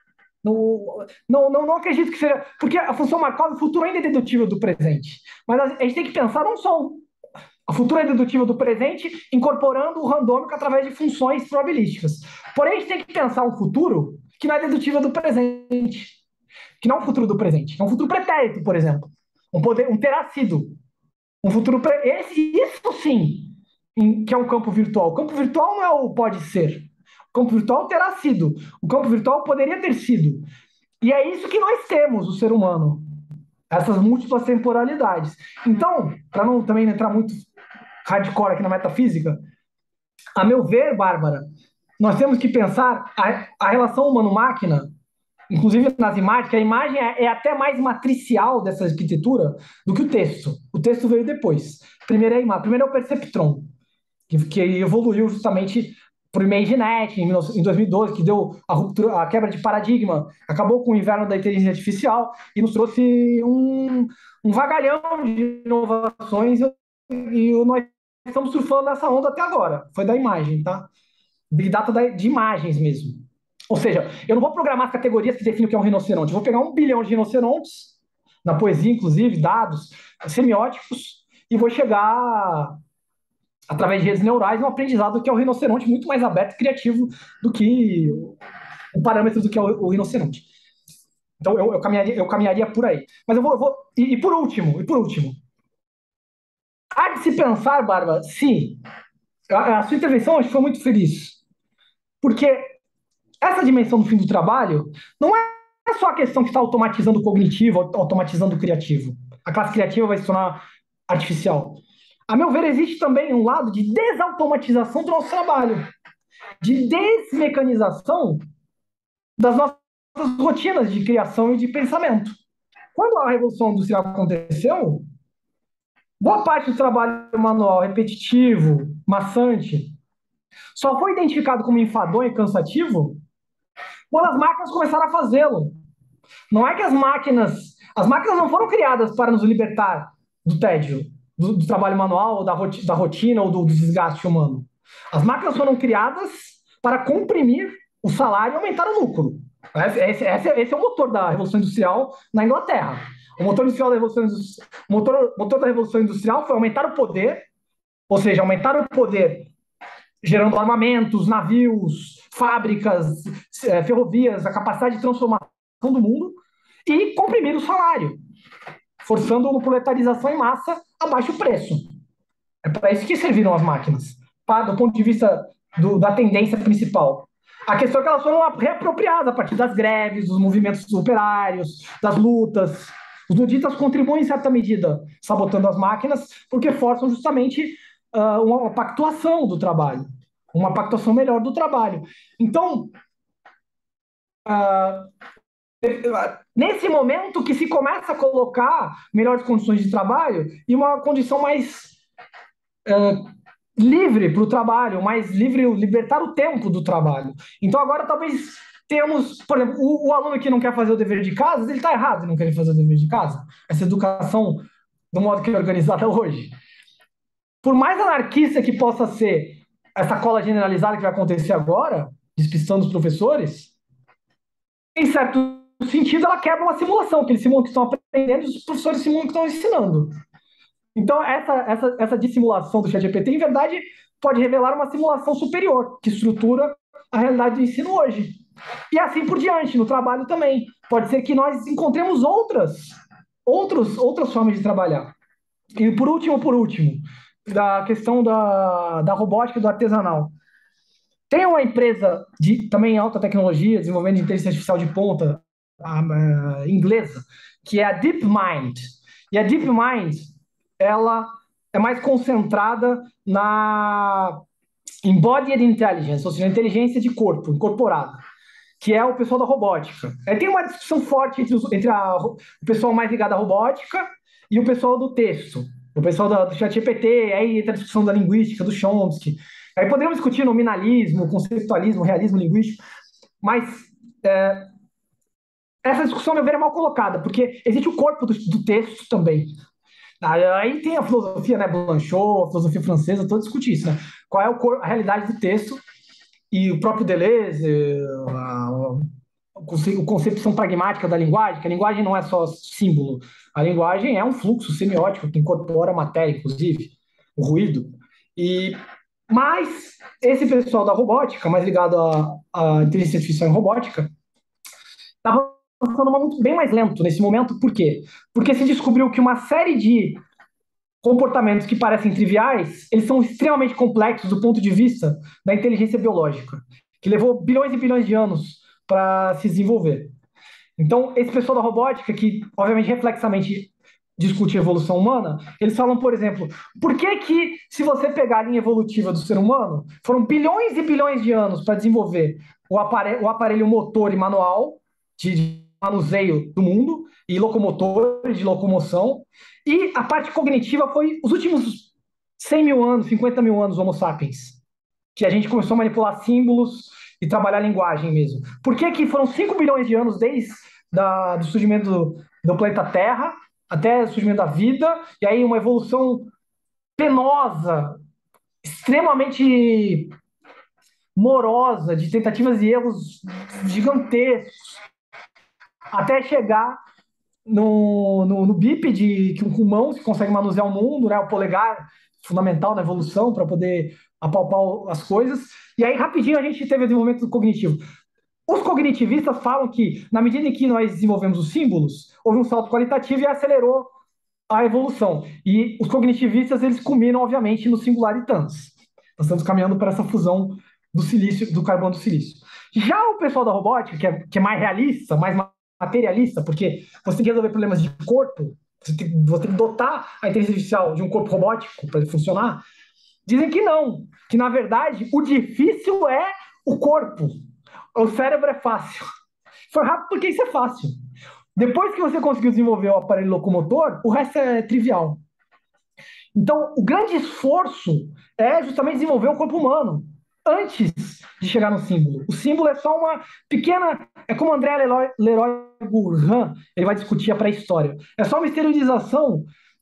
Não acredito que seja... Porque a função Markov, o futuro ainda é dedutível do presente. Mas a gente tem que pensar não só a futuro é dedutível do presente, incorporando o randômico através de funções probabilísticas. Porém, a gente tem que pensar um futuro que não é dedutível do presente. Que não é um futuro do presente. É um futuro pretérito, por exemplo. Um terá sido. Um futuro... Isso sim, que é um campo virtual. O campo virtual não é o pode ser. O campo virtual terá sido. O campo virtual poderia ter sido. E é isso que nós temos, o ser humano. Essas múltiplas temporalidades. Então, para não também entrar muito hardcore aqui na metafísica, a meu ver, Bárbara, nós temos que pensar a relação humano-máquina, inclusive nas imagens, que a imagem é até mais matricial dessa arquitetura do que o texto. O texto veio depois. Primeiro é a imagem. Primeiro é o Perceptron, que evoluiu justamente por ImageNet em 2012, que deu a quebra de paradigma, acabou com o inverno da inteligência artificial e nos trouxe um vagalhão de inovações e nós estamos surfando nessa onda até agora. Foi da imagem, tá? Big Data de imagens mesmo. Ou seja, eu não vou programar as categorias que definem o que é um rinoceronte. Eu vou pegar 1 bilhão de rinocerontes, na poesia, inclusive, dados semióticos, e vou chegar, através de redes neurais, no aprendizado que é o rinoceronte muito mais aberto e criativo do que o parâmetro do que é o rinoceronte. Então, eu caminharia por aí. Mas eu vou... E por último, há de se pensar, Bárbara, se... A sua intervenção, acho que foi muito feliz. Porque essa dimensão do fim do trabalho não é só a questão que está automatizando o cognitivo, automatizando o criativo. A classe criativa vai se tornar artificial. A meu ver, existe também um lado de desautomatização do nosso trabalho, de desmecanização das nossas rotinas de criação e de pensamento. Quando a Revolução Industrial aconteceu, boa parte do trabalho manual repetitivo, maçante, só foi identificado como enfadonho e cansativo quando as máquinas começaram a fazê-lo. Não é que as máquinas não foram criadas para nos libertar do tédio. do trabalho manual, da rotina ou do desgaste humano. As máquinas foram criadas para comprimir o salário e aumentar o lucro. Esse é o motor da Revolução Industrial na Inglaterra. O motor da Revolução Industrial foi aumentar o poder, ou seja, aumentar o poder gerando armamentos, navios, fábricas, ferrovias, a capacidade de transformação do mundo, e comprimir o salário, forçando uma proletarização em massa a baixo preço. É para isso que serviram as máquinas, do ponto de vista da tendência principal. A questão é que elas foram reapropriadas a partir das greves, dos movimentos operários, das lutas. Os ludistas contribuem, em certa medida, sabotando as máquinas, porque forçam justamente uma pactuação do trabalho, uma pactuação melhor do trabalho. Então, nesse momento que se começa a colocar melhores condições de trabalho e uma condição mais livre para o trabalho, mais livre, libertar o tempo do trabalho. Então agora talvez temos, por exemplo, o aluno que não quer fazer o dever de casa, ele está errado em não querer fazer o dever de casa. Essa educação, do modo que é organizada hoje. Por mais anarquista que possa ser essa cola generalizada que vai acontecer agora, despistando os professores, em certo sentido ela quebra uma simulação, que eles simulam que estão aprendendo e os professores simulam que estão ensinando. Então, essa dissimulação do ChatGPT, em verdade, pode revelar uma simulação superior, que estrutura a realidade do ensino hoje. E assim por diante, no trabalho também. Pode ser que nós encontremos outras formas de trabalhar. E por último, da questão da robótica e do artesanal. Tem uma empresa de também alta tecnologia, desenvolvendo inteligência artificial de ponta, inglesa, que é a DeepMind. E a DeepMind, ela é mais concentrada na embodied intelligence, ou seja, inteligência de corpo, incorporada, que é o pessoal da robótica. Tem uma discussão forte entre o pessoal mais ligado à robótica e o pessoal do texto, o pessoal do ChatGPT, aí entra a discussão da linguística, do Chomsky. Aí podemos discutir nominalismo, conceitualismo, realismo linguístico, mas essa discussão, a meu ver, é mal colocada, porque existe o corpo do texto também. Aí tem a filosofia, né, Blanchot, a filosofia francesa, todos discutir isso, né? Qual é a realidade do texto, e o próprio Deleuze, a concepção pragmática da linguagem, que a linguagem não é só símbolo, a linguagem é um fluxo semiótico que incorpora a matéria, inclusive, o ruído. Mas esse pessoal da robótica, mais ligado à inteligência artificial em robótica, estava avançando bem mais lento nesse momento. Por quê? Porque se descobriu que uma série de comportamentos que parecem triviais, eles são extremamente complexos do ponto de vista da inteligência biológica, que levou bilhões e bilhões de anos para se desenvolver. Então, esse pessoal da robótica, que obviamente reflexamente discute a evolução humana, eles falam, por exemplo, por que se você pegar a linha evolutiva do ser humano, foram bilhões e bilhões de anos para desenvolver o aparelho motor e manual de manuseio do mundo e locomotores de locomoção, e a parte cognitiva foi os últimos 100 mil anos, 50 mil anos, Homo sapiens, que a gente começou a manipular símbolos e trabalhar a linguagem mesmo. Por que foram 5 bilhões de anos desde do surgimento do planeta Terra até o surgimento da vida, e aí uma evolução penosa, extremamente morosa, de tentativas e erros gigantescos, até chegar no bípede, com mãos que consegue manusear o mundo, né? O polegar fundamental na evolução para poder apalpar as coisas. E aí, rapidinho, a gente teve o desenvolvimento cognitivo. Os cognitivistas falam que, na medida em que nós desenvolvemos os símbolos, houve um salto qualitativo e acelerou a evolução. E os cognitivistas, eles culminam, obviamente, no singularitans. Nós estamos caminhando para essa fusão do silício, do carbono do silício. Já o pessoal da robótica, que é mais realista, mais materialista, porque você tem que resolver problemas de corpo, você tem que dotar a inteligência artificial de um corpo robótico para ele funcionar, dizem que não, que na verdade o difícil é o corpo. O cérebro é fácil. Foi rápido porque isso é fácil. Depois que você conseguiu desenvolver o aparelho locomotor, o resto é trivial. Então, o grande esforço é justamente desenvolver o corpo humano antes de chegar no símbolo. O símbolo é só uma pequena... É como André Leroy-Gourhan, ele vai discutir a pré-história. É só uma esterilização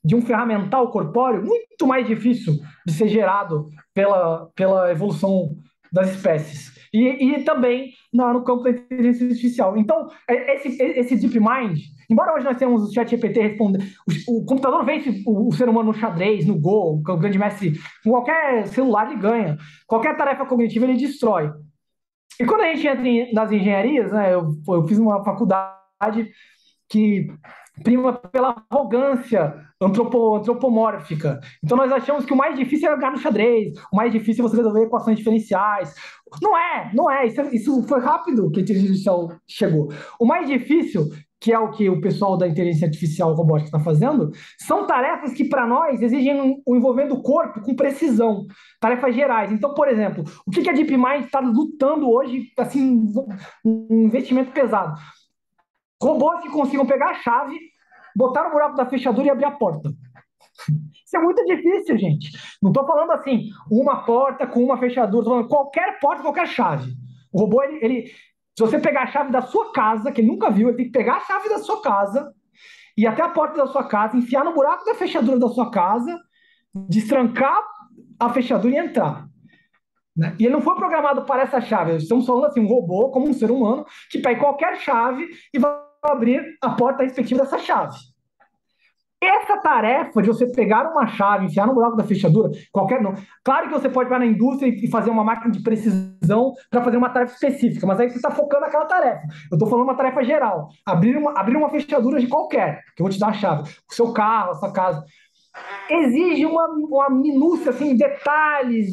de um ferramental corpóreo muito mais difícil de ser gerado pela evolução das espécies. E também no campo da inteligência artificial. Então, esse DeepMind, embora hoje nós tenhamos o ChatGPT respondendo, o computador vence o ser humano no xadrez, no Go, o grande mestre, com qualquer celular ele ganha. Qualquer tarefa cognitiva ele destrói. E quando a gente entra nas engenharias, né, eu fiz uma faculdade que prima pela arrogância antropomórfica. Então nós achamos que o mais difícil é jogar no xadrez, o mais difícil é você resolver equações diferenciais. Não é. Isso foi rápido que a inteligência artificial chegou. O mais difícil, que é o que o pessoal da inteligência artificial robótica está fazendo, são tarefas que para nós exigem o envolvimento do corpo com precisão, tarefas gerais. Então, por exemplo, o que a DeepMind está lutando hoje, assim, um investimento pesado? Robôs que consigam pegar a chave, botar no buraco da fechadura e abrir a porta. Isso é muito difícil, gente. Não estou falando assim, uma porta com uma fechadura, estou falando qualquer porta, qualquer chave. O robô, se você pegar a chave da sua casa, que ele nunca viu, ele tem que pegar a chave da sua casa, ir até a porta da sua casa, enfiar no buraco da fechadura da sua casa, destrancar a fechadura e entrar. Né? E ele não foi programado para essa chave. Estamos falando assim, um robô, como um ser humano, que pega qualquer chave e vai abrir a porta respectiva dessa chave. Essa tarefa de você pegar uma chave, enfiar no buraco da fechadura, claro que você pode ir na indústria e fazer uma máquina de precisão para fazer uma tarefa específica, mas aí você está focando naquela tarefa. Eu estou falando uma tarefa geral. Abrir uma fechadura de qualquer, que eu vou te dar a chave. O seu carro, a sua casa. Exige uma minúcia, assim, detalhes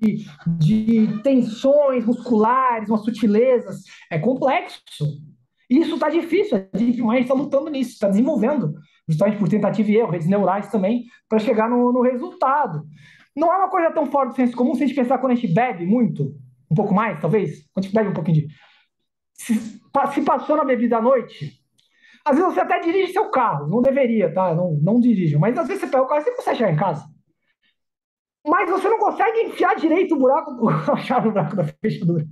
de tensões musculares, umas sutilezas. É complexo. Isso está difícil. A DeepMind está lutando nisso, está desenvolvendo, justamente por tentativa e erro, redes neurais também, para chegar no resultado. Não é uma coisa tão fora do senso comum se a gente pensar quando a gente bebe muito, um pouco mais, talvez, quando a gente bebe um pouquinho se passou na bebida à noite, às vezes você até dirige seu carro, não deveria, tá? Não dirija, mas às vezes você pega o carro e você consegue chegar em casa. Mas você não consegue enfiar direito o buraco, a chave no buraco da fechadura.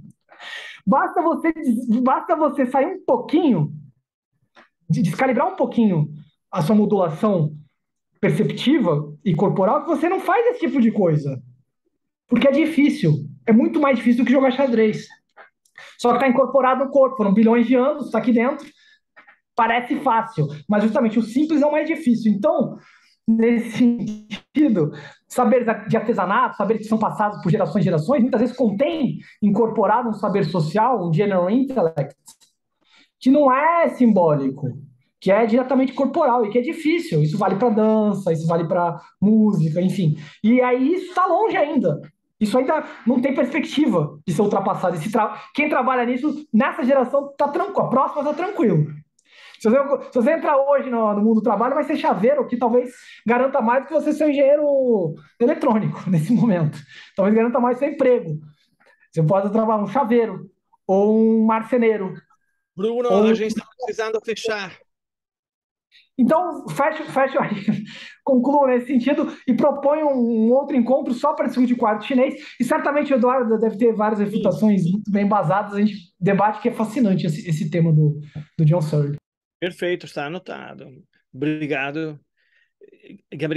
Basta você sair um pouquinho, descalibrar um pouquinho a sua modulação perceptiva e corporal, que você não faz esse tipo de coisa. Porque é difícil. É muito mais difícil do que jogar xadrez. Só que está incorporado no corpo. Foram bilhões de anos, está aqui dentro. Parece fácil, mas justamente o simples é o mais difícil. Então, nesse sentido, saberes de artesanato, saberes que são passados por gerações e gerações, muitas vezes contém incorporado um saber social, um general intellect, que não é simbólico, que é diretamente corporal e que é difícil. Isso vale para dança, isso vale para música, enfim. E aí isso está longe ainda. Isso ainda não tem perspectiva de ser ultrapassado. Quem trabalha nisso, nessa geração, está tranquilo. A próxima está tranquilo. Se você entrar hoje no mundo do trabalho, vai ser chaveiro, que talvez garanta mais do que você ser um engenheiro eletrônico nesse momento. Talvez garanta mais seu emprego. Você pode trabalhar um chaveiro ou um marceneiro. Bruno, a gente está precisando fechar. Então, fecho aí, concluo nesse sentido e proponho um outro encontro só para discutir quadro chinês. E certamente o Eduardo deve ter várias refutações muito bem embasadas. A gente debate que é fascinante esse tema do John Searle. Perfeito, está anotado. Obrigado, Gabriel.